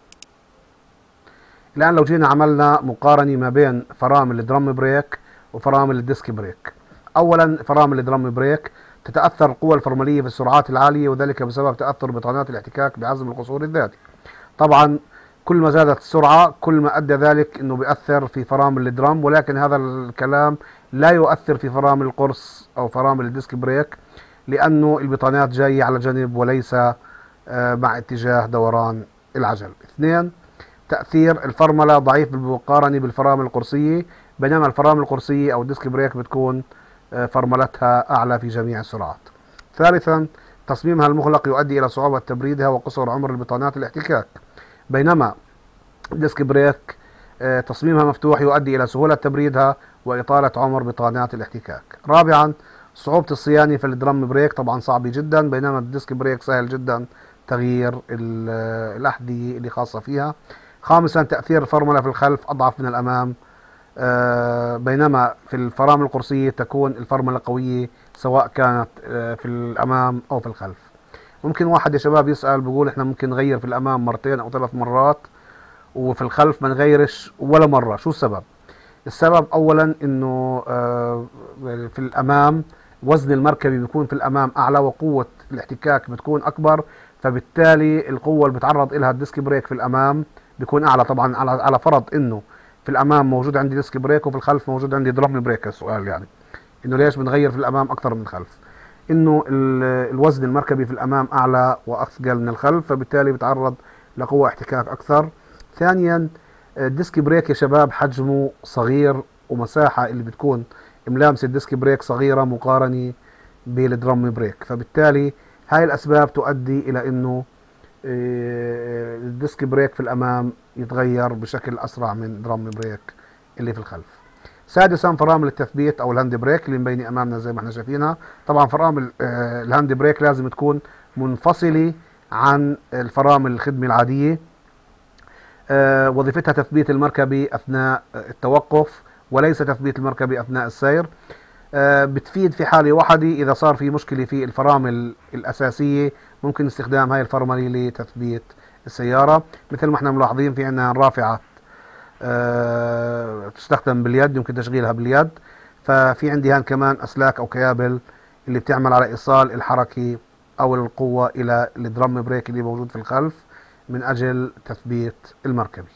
الآن لو جينا عملنا مقارنة ما بين فرامل الدرام بريك وفرامل الديسك بريك. أولا فرامل الدرام بريك تتأثر القوة الفرملية في السرعات العالية، وذلك بسبب تأثر بطانات الاحتكاك بعزم القصور الذاتي. طبعا كل ما زادت السرعة كل ما أدى ذلك أنه بيأثر في فرامل الدرام، ولكن هذا الكلام لا يؤثر في فرامل القرص أو فرامل الديسك بريك، لأنه البطانات جاية على جنب وليس مع اتجاه دوران العجل. اثنين، تأثير الفرملة ضعيف بالمقارنة بالفرامل القرصية، بينما الفرامل القرصية أو الديسك بريك بتكون فرملتها أعلى في جميع السرعات. ثالثا، تصميمها المغلق يؤدي إلى صعوبة تبريدها وقصر عمر البطانات الاحتكاك، بينما الديسك بريك تصميمها مفتوح يؤدي إلى سهولة تبريدها وإطالة عمر بطانات الاحتكاك. رابعا، صعوبة الصيانة في الدرام بريك طبعا صعبة جدا، بينما الديسك بريك سهل جدا تغيير الأحذية اللي خاصة فيها. خامسا، تأثير الفرملة في الخلف أضعف من الأمام، بينما في الفرامل القرصية تكون الفرملة قوية سواء كانت في الأمام أو في الخلف. ممكن واحد يا شباب يسأل بيقول احنا ممكن نغير في الأمام مرتين أو ثلاث مرات وفي الخلف ما نغيرش ولا مرة، شو السبب؟ السبب أولا إنه في الأمام وزن المركبي بيكون في الأمام أعلى وقوة الاحتكاك بتكون أكبر، فبالتالي القوة اللي بتعرض إلها الديسك بريك في الأمام بيكون أعلى. طبعا على على فرض إنه في الأمام موجود عندي ديسك بريك وفي الخلف موجود عندي درام بريك. السؤال يعني إنه ليش بنغير في الأمام أكثر من الخلف؟ إنه الوزن المركبي في الأمام أعلى وأثقل من الخلف، فبالتالي بتعرض لقوة احتكاك أكثر. ثانيا، الديسك بريك يا شباب حجمه صغير ومساحة اللي بتكون ملامسة الديسك بريك صغيرة مقارنة بالدرام بريك، فبالتالي هاي الأسباب تؤدي إلى إنه الديسك بريك في الأمام يتغير بشكل أسرع من درام بريك اللي في الخلف. سادسا، فرامل التثبيت أو الهاند بريك اللي مبينة أمامنا زي ما احنا شايفينها. طبعا فرامل الهاند بريك لازم تكون منفصلة عن الفرامل الخدمة العادية. وظيفتها تثبيت المركبي أثناء التوقف وليس تثبيت المركبي أثناء السير. بتفيد في حالة واحدة إذا صار في مشكلة في الفرامل الأساسية، ممكن استخدام هاي الفرملة لتثبيت السيارة. مثل ما احنا ملاحظين في عندنا رافعة تستخدم باليد، يمكن تشغيلها باليد. ففي عندي هان كمان أسلاك أو كيابل اللي بتعمل على إيصال الحركة أو القوة إلى الدرام بريك اللي موجود في الخلف من أجل تثبيت المركبي.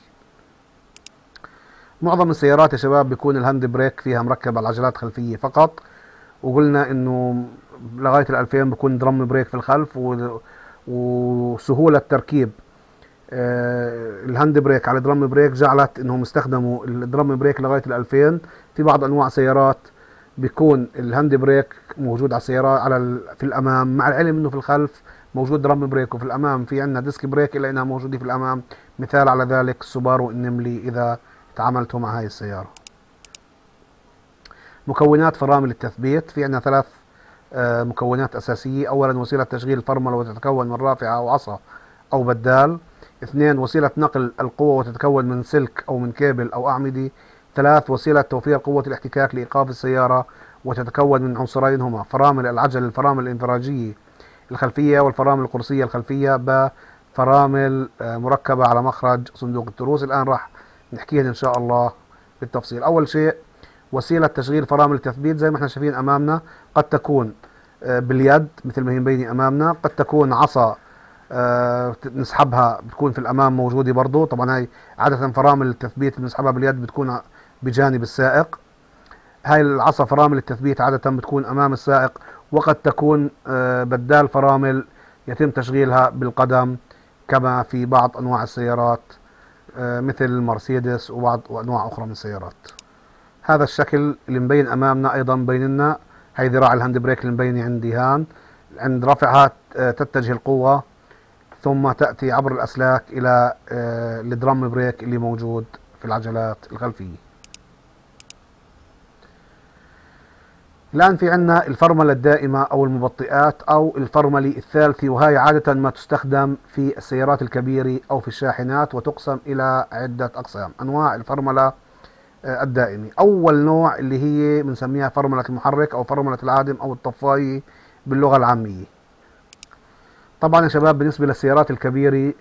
معظم السيارات يا شباب بيكون الهاند بريك فيها مركب على العجلات الخلفية فقط، وقلنا إنه لغاية الألفين بيكون درام بريك في الخلف، وسهولة تركيب الهاند بريك على الدرام بريك جعلت إنهم استخدموا الدرام بريك لغاية الألفين. في بعض أنواع سيارات بيكون الهاند بريك موجود على السيارات على في الأمام، مع العلم إنه في الخلف موجود درام بريك، وفي الأمام في عندنا ديسك بريك إلا إنها موجودة في الأمام. مثال على ذلك السوبارو النملي إذا تعاملتوا مع هاي السيارة. مكونات فرامل التثبيت، في عندنا ثلاث مكونات أساسية. أولا، وسيلة تشغيل الفرملة وتتكون من رافعة أو عصا أو بدال. اثنين، وسيلة نقل القوة وتتكون من سلك أو من كيبل أو أعمدة. ثلاث وسيلة توفير قوة الاحتكاك لإيقاف السيارة، وتتكون من عنصرين هما فرامل العجل، الفرامل الانفراجية الخلفية والفرامل القرصية الخلفية، ب فرامل مركبة على مخرج صندوق التروس. الآن راح نحكيهن إن شاء الله بالتفصيل. أول شيء وسيلة تشغيل فرامل التثبيت، زي ما احنا شايفين أمامنا، قد تكون باليد مثل ما هي مبينة أمامنا، قد تكون عصا نسحبها بتكون في الأمام موجودة برضو. طبعا هاي عادة فرامل التثبيت اللي بنسحبها باليد بتكون بجانب السائق. هاي العصا فرامل التثبيت عادة بتكون أمام السائق، وقد تكون بدال فرامل يتم تشغيلها بالقدم كما في بعض أنواع السيارات مثل المرسيدس وبعض أنواع أخرى من السيارات. هذا الشكل اللي مبين أمامنا أيضا مبين لنا، هي ذراع الهاند بريك اللي مبينة عندي هان، عند رفعها تتجه القوة ثم تأتي عبر الأسلاك إلى الدرام بريك اللي موجود في العجلات الخلفية. الآن في عنا الفرملة الدائمة أو المبطئات أو الفرملة الثالثة، وهي عادة ما تستخدم في السيارات الكبيرة أو في الشاحنات، وتقسم إلى عدة أقسام. أنواع الفرملة الدائمة، أول نوع اللي هي بنسميها فرملة المحرك أو فرملة العادم أو الطفاية باللغة العامية. طبعا يا شباب بالنسبة للسيارات الكبيرة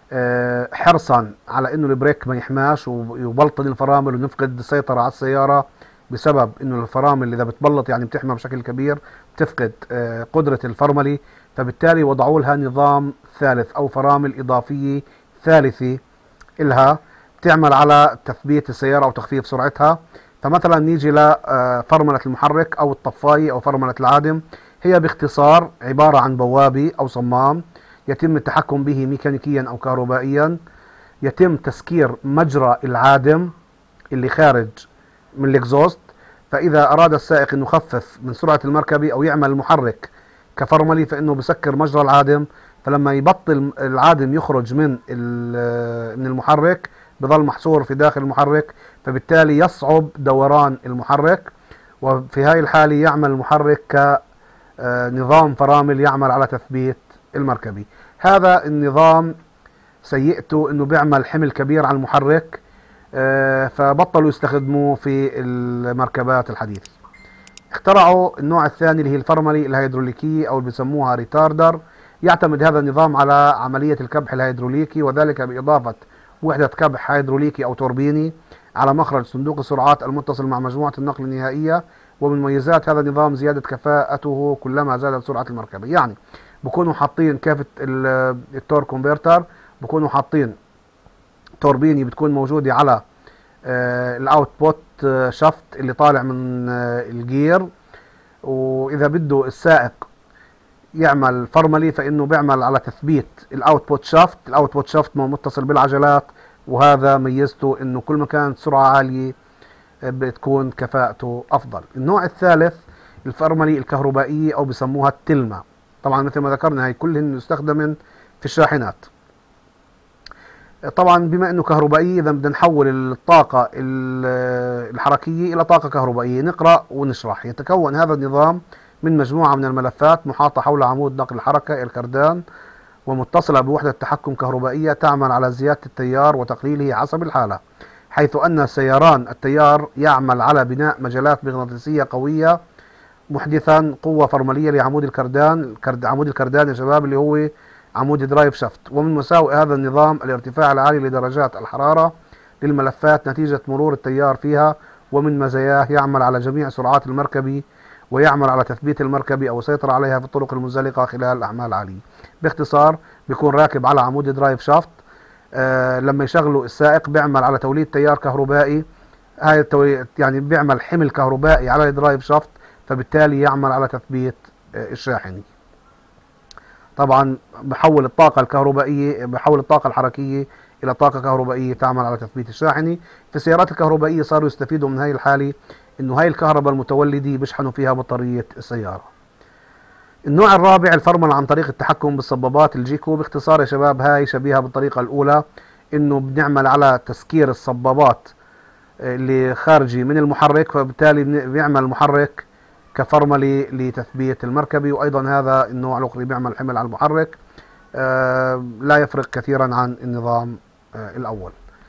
حرصا على إنه البريك ما يحماش ويبلطن الفرامل ونفقد السيطرة على السيارة، بسبب إنه الفرامل إذا بتبلط يعني بتحمى بشكل كبير بتفقد قدرة الفرملة، فبالتالي وضعوا لها نظام ثالث أو فرامل إضافية ثالثة إلها تعمل على تثبيت السيارة أو تخفيف سرعتها. فمثلا نيجي لفرملة المحرك أو الطفاية أو فرملة العادم، هي باختصار عبارة عن بوابة أو صمام يتم التحكم به ميكانيكيا أو كهربائيا، يتم تسكير مجرى العادم اللي خارج من الاكزوست. فإذا أراد السائق أنه يخفف من سرعة المركبة أو يعمل المحرك كفرملي فإنه بسكر مجرى العادم، فلما يبطل العادم يخرج من من المحرك بظل محصور في داخل المحرك، فبالتالي يصعب دوران المحرك، وفي هاي الحالة يعمل المحرك كنظام فرامل يعمل على تثبيت المركبة. هذا النظام سيئته أنه بيعمل حمل كبير على المحرك، فبطلوا يستخدموه في المركبات الحديثة. اخترعوا النوع الثاني اللي هي الفرملة الهيدروليكية أو اللي بيسموها ريتاردر. يعتمد هذا النظام على عملية الكبح الهيدروليكي، وذلك بإضافة وحدة كبح هيدروليكي أو توربيني على مخرج صندوق السرعات المتصل مع مجموعة النقل النهائية. ومن مميزات هذا النظام زيادة كفاءته كلما زادت سرعة المركبة. يعني بكونوا حاطين كافة التور كونفرتر، بكونوا حاطين توربيني بتكون موجودة على الاوتبوت شافت اللي طالع من الجير، واذا بده السائق يعمل فرملي فانه بيعمل على تثبيت الاوتبوت شافت. الاوتبوت شافت متصل بالعجلات، وهذا ميزته انه كل ما كانت سرعة عالية بتكون كفاءته افضل. النوع الثالث الفرملي الكهربائية او بسموها التلمة. طبعا مثل ما ذكرنا هي كلهن يستخدمن في الشاحنات. طبعا بما انه كهربائية اذا بدنا نحول الطاقة الحركية الى طاقة كهربائية. نقرأ ونشرح. يتكون هذا النظام من مجموعة من الملفات محاطة حول عمود نقل الحركة الكردان، ومتصلة بوحدة تحكم كهربائية تعمل على زيادة التيار وتقليله حسب الحالة، حيث أن سيران التيار يعمل على بناء مجالات مغناطيسية قوية، محدثا قوة فرملية لعمود الكردان. عمود الكردان يا شباب اللي هو عمود درايف شافت. ومن مساوئ هذا النظام الارتفاع العالي لدرجات الحرارة للملفات نتيجة مرور التيار فيها. ومن مزاياه يعمل على جميع سرعات المركبة، ويعمل على تثبيت المركبة أو السيطرة عليها في الطرق المزلقة خلال الأحمال العالية. باختصار بيكون راكب على عمود درايف شافت. آه لما يشغلوا السائق بيعمل على توليد تيار كهربائي، هاي التوليد يعني بيعمل حمل كهربائي على الدرايف شافت، فبالتالي يعمل على تثبيت آه الشاحنة. طبعا بحول الطاقة الكهربائية بحول الطاقة الحركية إلى طاقة كهربائية تعمل على تثبيت الشاحنة. في السيارات الكهربائية صاروا يستفيدوا من هاي الحالة، إنه هاي الكهرباء المتولدة بيشحنوا فيها بطارية السيارة. النوع الرابع الفرمل عن طريق التحكم بالصبابات الجيكو. باختصار يا شباب هاي شبيهة بالطريقة الأولى، إنه بنعمل على تسكير الصبابات اللي خارجي من المحرك، فبالتالي بيعمل المحرك كفرملي لتثبيت المركبة. وأيضا هذا النوع الأخرى بيعمل حمل على المحرك، آه لا يفرق كثيرا عن النظام آه الأول.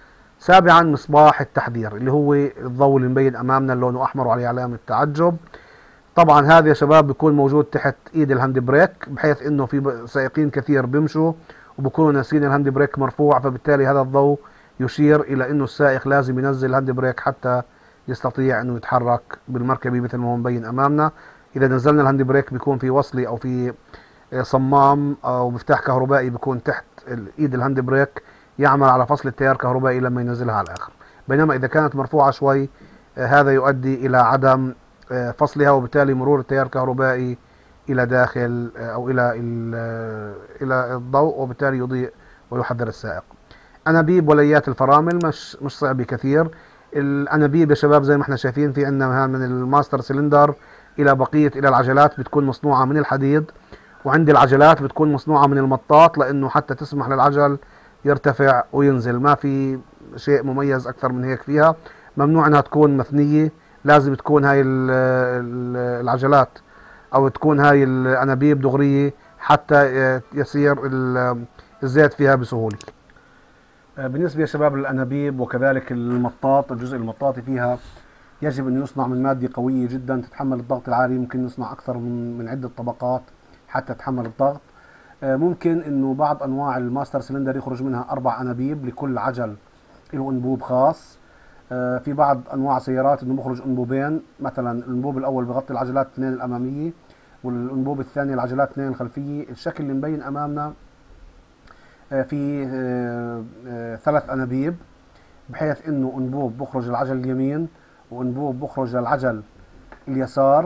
سابعا مصباح التحذير اللي هو الضوء اللي مبين امامنا لونه احمر وعليه علامه تعجب. طبعا هذا يا شباب بيكون موجود تحت ايد الهاند بريك، بحيث انه في سائقين كثير بيمشوا وبكونوا ناسين الهاند بريك مرفوع، فبالتالي هذا الضوء يشير الى انه السائق لازم ينزل الهاند بريك حتى يستطيع انه يتحرك بالمركبه مثل ما هو مبين امامنا. اذا نزلنا الهاند بريك بيكون في وصلي او في صمام او مفتاح كهربائي بيكون تحت ايد الهاند بريك يعمل على فصل التيار الكهربائي لما ينزلها على الاخر. بينما اذا كانت مرفوعه شوي هذا يؤدي الى عدم فصلها، وبالتالي مرور التيار الكهربائي الى داخل او الى الى الضوء، وبالتالي يضيء ويحذر السائق. انابيب وليات الفرامل مش مش صعبه كثير. الانابيب يا شباب زي ما احنا شايفين في عندنا من الماستر سلندر الى بقيه الى العجلات بتكون مصنوعه من الحديد، وعند العجلات بتكون مصنوعه من المطاط، لانه حتى تسمح للعجل يرتفع وينزل. ما في شيء مميز اكثر من هيك فيها. ممنوع انها تكون مثنيه، لازم تكون هاي العجلات او تكون هاي الانابيب دغريه حتى يسير الزيت فيها بسهوله. بالنسبه يا شباب للانابيب وكذلك المطاط، الجزء المطاطي فيها يجب انه يصنع من ماده قويه جدا تتحمل الضغط العالي. ممكن نصنع اكثر من من عده طبقات حتى تتحمل الضغط. ممكن انه بعض انواع الماستر سلندر يخرج منها اربع انابيب، لكل عجل له انبوب خاص. في بعض انواع سيارات انه بخرج انبوبين، مثلا الانبوب الاول بغطي العجلات الاثنين الاماميه، والانبوب الثاني العجلات الاثنين الخلفيه. الشكل اللي مبين امامنا في ثلاث انابيب، بحيث انه انبوب بخرج العجل اليمين، وانبوب بخرج العجل اليسار،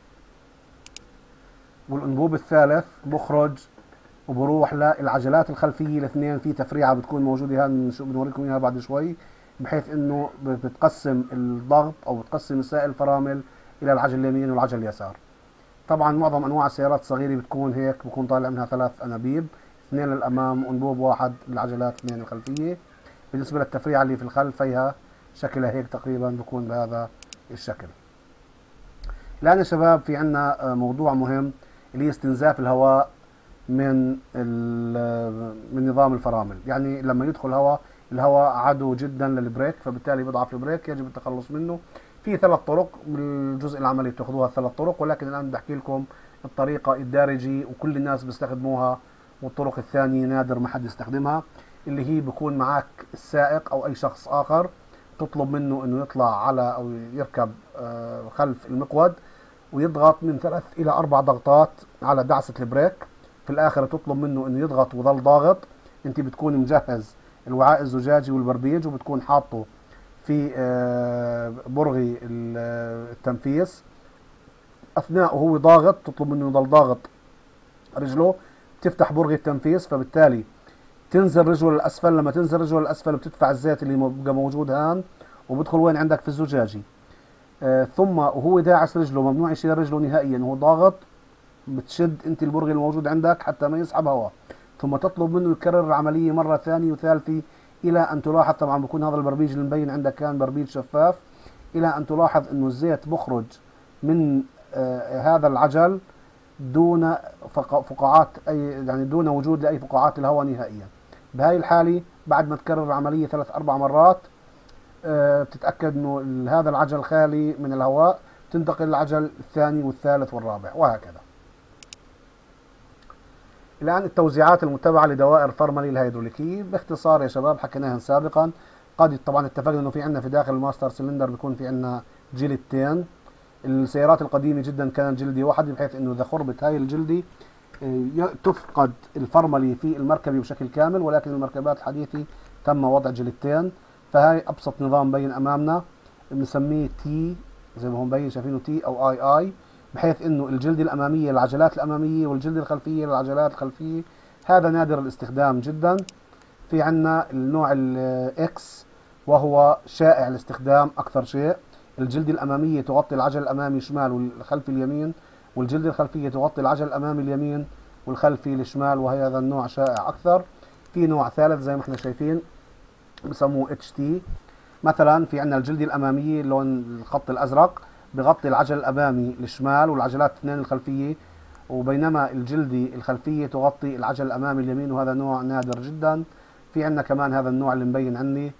والانبوب الثالث بخرج وبروح للعجلات الخلفيه الاثنين. في تفريعه بتكون موجوده، هان بنوريكم اياها بعد شوي، بحيث انه بتقسم الضغط او بتقسم سائل الفرامل الى العجل اليمين والعجل اليسار. طبعا معظم انواع السيارات الصغيره بتكون هيك، بكون طالع منها ثلاث انابيب، اثنين للامام وانبوب واحد للعجلات اثنين الخلفيه. بالنسبه للتفريعه اللي في الخلف فيها شكلها هيك تقريبا بكون بهذا الشكل. الان يا شباب في عندنا موضوع مهم اللي هي استنزاف الهواء من من نظام الفرامل. يعني لما يدخل هواء، الهواء عدو جدا للبريك، فبالتالي بيضعف البريك، يجب التخلص منه. في ثلاث طرق بالجزء العملي بتاخذوها الثلاث طرق، ولكن الان بحكي لكم الطريقه الدارجه وكل الناس بيستخدموها، والطرق الثانيه نادر ما حد يستخدمها، اللي هي بيكون معك السائق او اي شخص اخر، تطلب منه انه يطلع على او يركب خلف المقود ويضغط من ثلاث الى اربع ضغطات على دعسه البريك. في الاخر تطلب منه انه يضغط وظل ضاغط. انت بتكون مجهز الوعاء الزجاجي والبربيج، وبتكون حاطه في برغي التنفيذ. اثناء وهو ضاغط تطلب منه يضل ضاغط رجله، تفتح برغي التنفيذ، فبالتالي تنزل رجله للاسفل. لما تنزل رجله للاسفل بتدفع الزيت اللي بقى موجود هان، وبدخل وين عندك في الزجاجي. آه ثم وهو داعس رجله، ممنوع يشيل رجله نهائيا وهو ضاغط، بتشد انت البرغي الموجود عندك حتى ما يسحب هواء. ثم تطلب منه يكرر العمليه مره ثانيه وثالثه، الى ان تلاحظ، طبعا بكون هذا البربيج اللي مبين عندك كان بربيج شفاف، الى ان تلاحظ انه الزيت بخرج من آه هذا العجل دون فقاعات اي يعني دون وجود لاي فقاعات الهواء نهائيا. بهاي الحاله بعد ما تكرر العمليه ثلاث اربع مرات آه بتتاكد انه هذا العجل خالي من الهواء، تنتقل للعجل الثاني والثالث والرابع وهكذا. الآن التوزيعات المتبعة لدوائر الفرملة الهيدروليكية باختصار يا شباب حكيناها سابقا. قد طبعا اتفقنا انه في عندنا في داخل الماستر سلندر بيكون في عندنا جلدتين. السيارات القديمة جدا كانت جلدة واحدة، بحيث انه اذا خربت هاي الجلدة تفقد الفرملة في المركبة بشكل كامل، ولكن المركبات الحديثة تم وضع جلدتين. فهاي ابسط نظام بين امامنا بنسميه تي، زي ما هو مبين شايفينه تي او اي اي، بحيث انه الجلد الاماميه للعجلات الاماميه والجلد الخلفيه للعجلات الخلفيه. هذا نادر الاستخدام جدا. في عندنا النوع الاكس وهو شائع الاستخدام اكثر شيء. الجلد الاماميه تغطي العجل الامامي شمال والخلفي اليمين، والجلد الخلفيه تغطي العجل الامامي اليمين والخلفي الشمال، وهذا النوع شائع اكثر. في نوع ثالث زي ما احنا شايفين بسموه اتش تي. مثلا في عندنا الجلد الاماميه لون الخط الازرق بغطي العجل الامامي الشمال والعجلات الاثنين الخلفيه، وبينما الجلدي الخلفيه تغطي العجل الامامي اليمين، وهذا نوع نادر جدا. في عندنا كمان هذا النوع اللي مبين عندي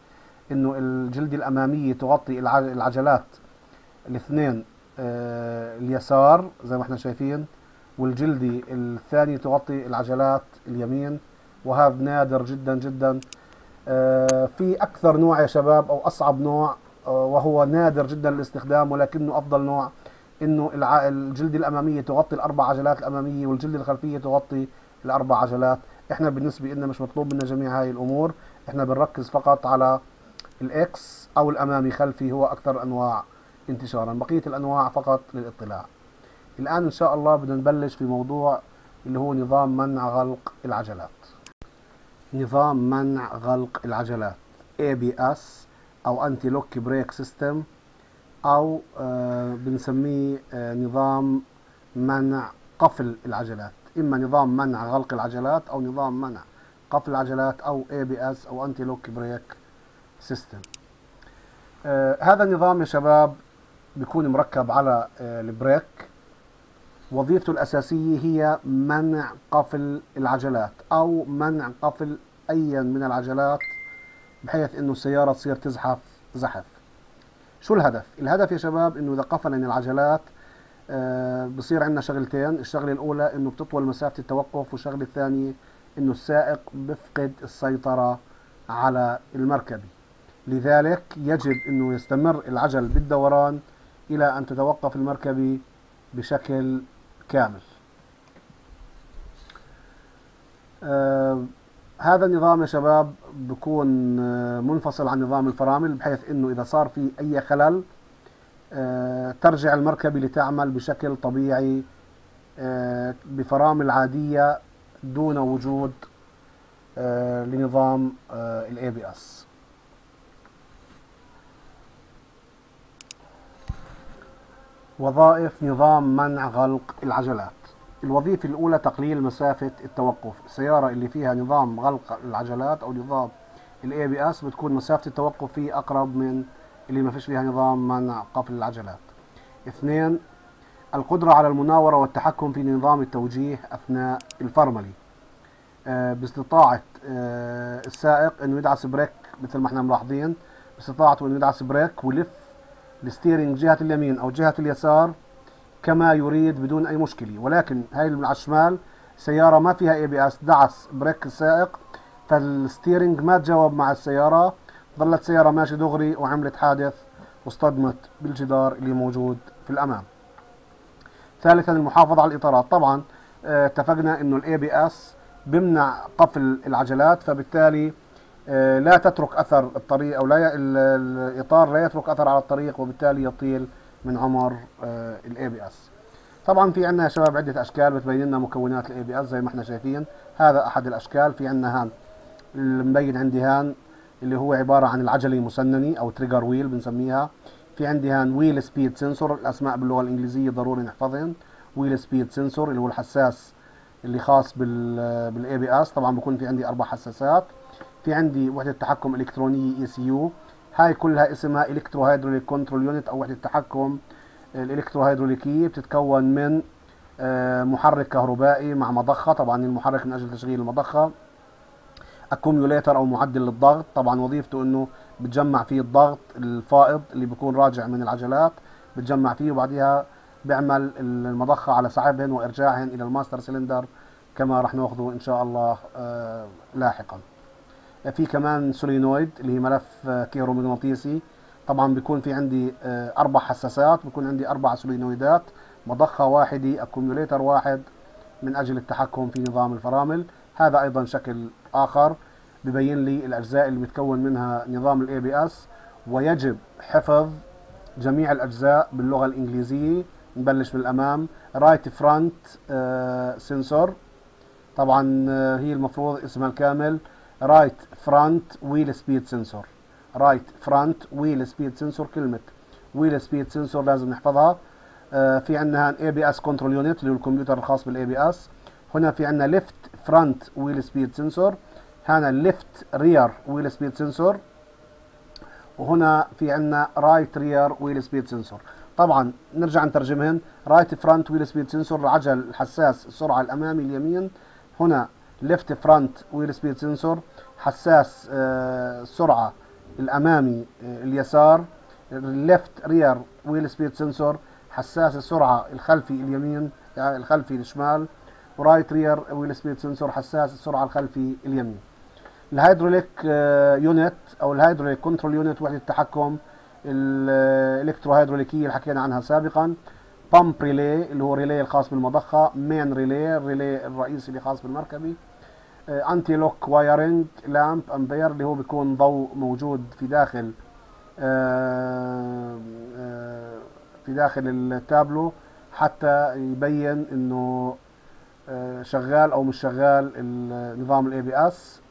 انه الجلد الامامية تغطي العجلات الاثنين اليسار زي ما احنا شايفين، والجلدي الثاني تغطي العجلات اليمين، وهذا نادر جدا جدا. في اكثر نوع يا شباب او اصعب نوع وهو نادر جدا الاستخدام ولكنه افضل نوع، انه الجلد الامامية تغطي الاربع عجلات الامامية والجلد الخلفية تغطي الاربع عجلات. احنا بالنسبة لنا مش مطلوب منا جميع هاي الامور، احنا بنركز فقط على الاكس او الامامي خلفي، هو اكثر انواع انتشارا، بقية الانواع فقط للاطلاع. الان ان شاء الله بدنا نبلش في موضوع اللي هو نظام منع غلق العجلات. نظام منع غلق العجلات إيه بي إس او انتي لوك بريك سيستم، او آه بنسميه آه نظام منع قفل العجلات، اما نظام منع غلق العجلات او نظام منع قفل العجلات او إيه بي إس او انتي لوك بريك سيستم. آه هذا النظام يا شباب بيكون مركب على آه البريك، وظيفته الأساسية هي منع قفل العجلات أو منع قفل أي من العجلات بحيث إنه السيارة تصير تزحف زحف. شو الهدف؟ الهدف يا شباب إنه إذا قفل عن العجلات آه بصير عندنا شغلتين، الشغلة الأولى إنه بتطول مسافة التوقف، والشغلة الثانية إنه السائق بفقد السيطرة على المركبة. لذلك يجب إنه يستمر العجل بالدوران إلى أن تتوقف المركبة بشكل كامل. آه هذا النظام يا شباب بكون آه منفصل عن نظام الفرامل، بحيث انه اذا صار في اي خلل آه ترجع المركبة لتعمل بشكل طبيعي آه بفرامل عادية دون وجود آه لنظام آه الاي بي اس. وظائف نظام منع غلق العجلات. الوظيفة الأولى تقليل مسافة التوقف. السيارة اللي فيها نظام غلق العجلات أو نظام الاي بي اس بتكون مسافة التوقف فيه أقرب من اللي ما فيش فيها نظام منع قفل العجلات. اثنين، القدرة على المناورة والتحكم في نظام التوجيه أثناء الفرملة. آه باستطاعة آه السائق أنه يدعس بريك مثل ما احنا ملاحظين، باستطاعته أنه يدعس بريك ويلف الستيرنج جهة اليمين أو جهة اليسار كما يريد بدون أي مشكلة. ولكن هاي اللي على الشمال سيارة ما فيها اي بي اس، دعس بريك السائق فالستيرنج ما تجاوب مع السيارة، ظلت سيارة ماشي دغري وعملت حادث واصطدمت بالجدار اللي موجود في الأمام. ثالثا، المحافظة على الإطارات. طبعا اه اتفقنا إنه الاي بي اس بمنع قفل العجلات، فبالتالي اه لا تترك أثر الطريق أو لا ي... الإطار لا يترك أثر على الطريق، وبالتالي يطيل من عمر الاي بي اس. طبعا في عندنا يا شباب عده اشكال بتبين لنا مكونات الاي بي اس زي ما احنا شايفين، هذا احد الاشكال. في عندنا هان المبين عندي هان اللي هو عباره عن العجله مسننه او تريجر ويل بنسميها. في عندي هان ويل سبيد سنسور، الاسماء باللغه الانجليزيه ضروري نحفظهم. ويل سبيد سنسور اللي هو الحساس اللي خاص بال بالاي بي اس، طبعا بكون في عندي اربع حساسات. في عندي وحده تحكم الكترونيه اي سي يو، هاي كلها اسمها الكترو هيدروليك كنترول يونت او وحده تحكم الالكترو هيدروليكيه، بتتكون من محرك كهربائي مع مضخه، طبعا المحرك من اجل تشغيل المضخه. اكوميوليتر او معدل للضغط، طبعا وظيفته انه بتجمع فيه الضغط الفائض اللي بيكون راجع من العجلات، بتجمع فيه وبعديها بيعمل المضخه على سحبهن وارجاعهن الى الماستر سلندر كما راح ناخذه ان شاء الله لاحقا. في كمان سولينويد اللي هي ملف كهرومغناطيسي، طبعا بيكون في عندي اربع حساسات، بيكون عندي اربع سولينويدات، مضخه واحده، اكوميوليتر واحد من اجل التحكم في نظام الفرامل. هذا ايضا شكل اخر ببين لي الاجزاء اللي بتكون منها نظام الاي بي اس، ويجب حفظ جميع الاجزاء باللغه الانجليزيه. نبلش من الامام. رايت فرونت سنسور، طبعا هي المفروض اسمها الكامل رايت فرونت ويل سبيد سنسور. رايت فرونت ويل سبيد سنسور، كلمه ويل سبيد سنسور لازم نحفظها. آه في عندنا اي بي اس كنترول يونت اللي هو الكمبيوتر الخاص بالاي بي اس. هنا في عندنا ليفت فرونت ويل سبيد سنسور، هنا ليفت رير ويل سبيد سنسور، وهنا في عندنا رايت رير ويل سبيد سنسور. طبعا نرجع نترجمهن. رايت فرونت ويل سبيد سنسور العجل الحساس السرعه الامامي اليمين، هنا ليفت فرونت ويل سبيد سنسور حساس السرعه الامامي اليسار، الليفت رير ويل سبيد سنسور حساس السرعه الخلفي اليمين يعني الخلفي الشمال، ورايت رير ويل سبيد سنسور حساس السرعه الخلفي اليمين. الهيدروليك يونت او الهيدروليك كنترول يونت وحده التحكم الالكترو هيدروليكيه اللي حكينا عنها سابقا. بامب ريلي اللي هو ريلي الخاص بالمضخه. مين ريلي الريلي الرئيسي اللي خاص بالمركبه. انتي لوك وايرنج لامب امبير اللي هو بيكون ضوء موجود في داخل في داخل التابلو حتى يبين انه شغال او مش شغال النظام الاي بي اس.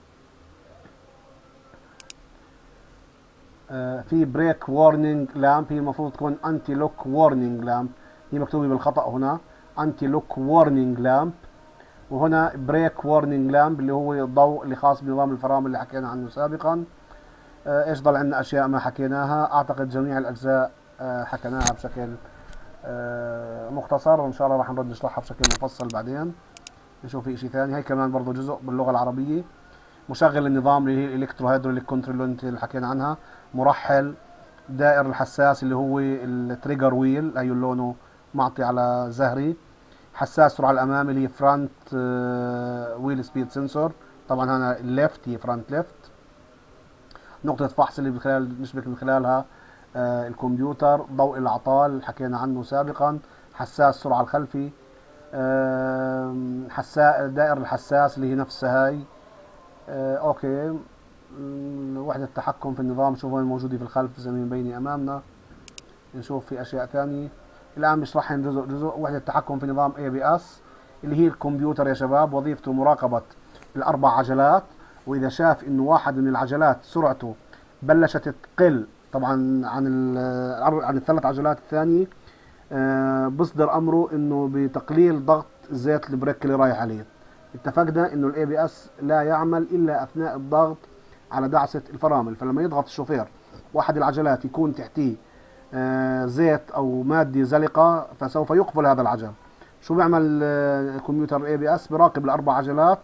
في بريك وارنينج لامب، هي المفروض تكون انتي لوك وارنينج لامب، هي مكتوبه بالخطا هنا انتي لوك وارنينج لامب، وهنا بريك وارنينج لامب اللي هو الضوء اللي خاص بنظام الفرامل اللي حكينا عنه سابقا. ايش ضل عندنا اشياء ما حكيناها؟ اعتقد جميع الاجزاء حكيناها بشكل مختصر، وان شاء الله راح نرد نشرحها بشكل مفصل بعدين. نشوف في شيء ثاني. هي كمان برضه جزء باللغه العربيه. مشغل النظام اللي هي الالكترو هيدروليك كنترول اللي حكينا عنها. مرحل. دائر الحساس اللي هو التريجر ويل، هي لونه معطي على زهري. حساس السرعه الامامي اللي هي فرونت ويل سبيد سنسور، طبعا هنا الليفت هي فرونت ليفت. نقطه فحص اللي من خلال نشبك من خلالها آه الكمبيوتر. ضوء الاعطال حكينا عنه سابقا. حساس السرعه الخلفي. آه حساس دائر الحساس اللي هي نفسها هاي. آه اوكي. وحدة التحكم في النظام شوفوا موجودة في الخلف زي ما مبينة امامنا. نشوف في اشياء ثانية الان بشرحهم جزء جزء. وحدة التحكم في نظام اي بي اس اللي هي الكمبيوتر يا شباب، وظيفته مراقبة الاربع عجلات، واذا شاف انه واحد من العجلات سرعته بلشت تقل طبعا عن عن الثلاث عجلات الثانية، بصدر امره انه بتقليل ضغط زيت البريك اللي رايح عليه. اتفقنا انه الاي بي اس لا يعمل الا اثناء الضغط على دعسة الفرامل، فلما يضغط الشوفير واحد العجلات يكون تحتيه زيت او مادة زلقة فسوف يقفل هذا العجل. شو بيعمل الكمبيوتر الاي بي اس؟ بيراقب الاربع عجلات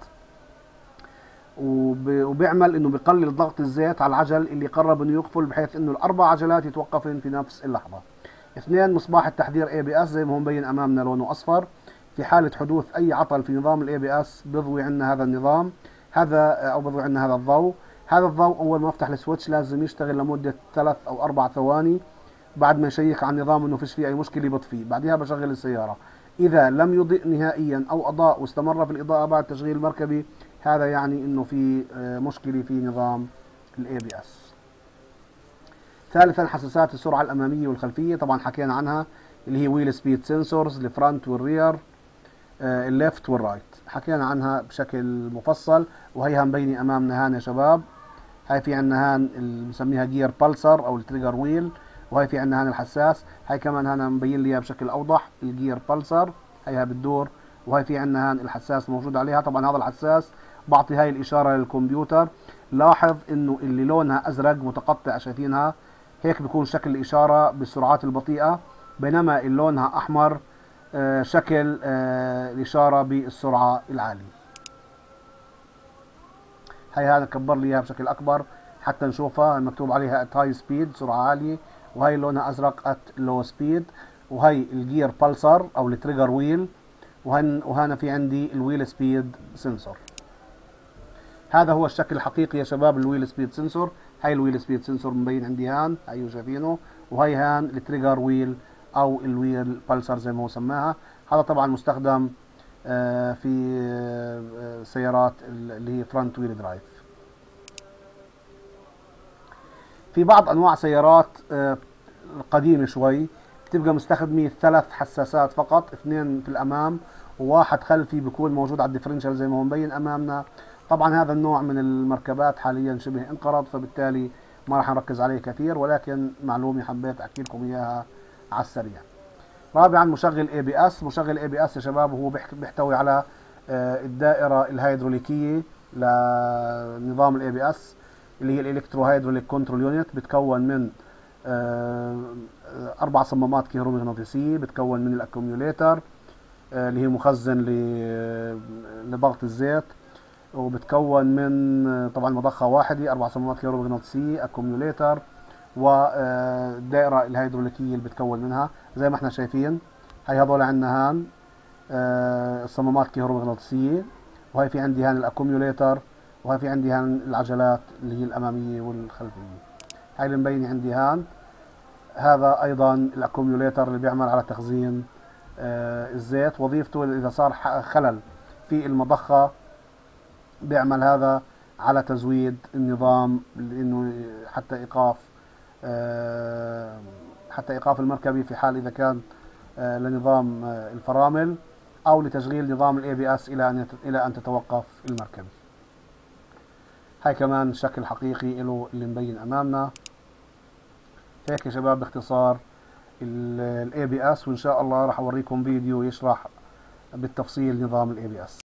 وبيعمل انه بيقلل ضغط الزيت على العجل اللي قرب انه يقفل، بحيث انه الاربع عجلات يتوقفن في نفس اللحظة. اثنين، مصباح التحذير اي بي اس زي ما هو مبين امامنا لونه اصفر. في حالة حدوث اي عطل في نظام الاي بي اس بيضوي عندنا هذا النظام هذا او بيضوي عندنا هذا الضوء. هذا الضوء اول ما افتح السويتش لازم يشتغل لمدة ثلاث او اربع ثواني، بعد ما يشيك على النظام انه فيش فيه اي مشكلة يبطفيه، بعدها بشغل السيارة. اذا لم يضيء نهائيا او اضاء واستمر في الاضاءة بعد تشغيل المركبة، هذا يعني انه في مشكلة في نظام الاي بي اس. ثالثا، حساسات السرعة الامامية والخلفية، طبعا حكينا عنها اللي هي ويل سبيد سنسورز، الفرونت والرير، الليفت والرايت، حكينا عنها بشكل مفصل، وهيها مبينة امامنا هان يا شباب. هاي في عندنا هان اللي بنسميها جير بالسر او التريجر ويل، وهي في عندنا هان الحساس، هاي كمان هنا مبين لي بشكل اوضح الجير بالسر، هيها بتدور، وهي في عندنا هان الحساس موجود عليها. طبعا هذا الحساس بعطي هاي الاشاره للكمبيوتر. لاحظ انه اللي لونها ازرق متقطع شايفينها هيك بيكون شكل الاشاره بالسرعات البطيئه، بينما اللي لونها احمر آه شكل آه الاشاره بالسرعه العاليه. هاي هذا كبر لي اياها بشكل اكبر حتى نشوفها، مكتوب عليها ات هاي سبيد سرعه عاليه، وهي لونها ازرق ات لو سبيد، وهي الجير بالسر او التريجر ويل، وهن وهنا في عندي الويل سبيد سنسور. هذا هو الشكل الحقيقي يا شباب الويل سبيد سنسور. هاي الويل سبيد سنسور مبين عندي هان، هيو شايفينه، وهي هان التريجر ويل او الويل بالسر زي ما هو سماها. هذا طبعا مستخدم في سيارات اللي هي فرونت ويل درايف. في بعض انواع سيارات قديمه شوي بتبقى مستخدمه ثلاث حساسات فقط، اثنين في الامام وواحد خلفي بيكون موجود على الديفرنشال زي ما هو مبين امامنا. طبعا هذا النوع من المركبات حاليا شبه انقرض، فبالتالي ما راح نركز عليه كثير، ولكن معلومه حبيت احكي لكم اياها على السريع. رابعا، مشغل اي بي اس. مشغل اي بي اس يا شباب هو بيحتوي على الدائره الهيدروليكيه لنظام الاي بي اس اللي هي الالكترو هيدروليك كنترول يونت، بتكون من اربع صمامات كهرومغناطيسيه، بتكون من الاكوميوليتر اللي هي مخزن لضغط الزيت، وبتكون من طبعا مضخة واحدة، أربع صمامات كهرومغناطيسية، أكوميوليتر، والدائرة الهيدروليكية اللي بتكون منها زي ما احنا شايفين. هاي هذول عندنا هان الصمامات كهرومغناطيسية، وهي في عندي هان الأكوميوليتر، وهي في عندي هان العجلات اللي هي الأمامية والخلفية. هاي اللي مبينة عندي هان. هذا أيضا الأكوميوليتر اللي بيعمل على تخزين الزيت. وظيفته إذا صار خلل في المضخة بيعمل هذا على تزويد النظام، لانه حتى ايقاف حتى ايقاف المركبة في حال اذا كان لنظام الفرامل، او لتشغيل نظام الاي بي اس الى ان الى ان تتوقف المركبة. هاي كمان شكل حقيقي له اللي مبين امامنا. هيك يا شباب باختصار الاي بي اس، وان شاء الله راح اوريكم فيديو يشرح بالتفصيل نظام الاي بي اس.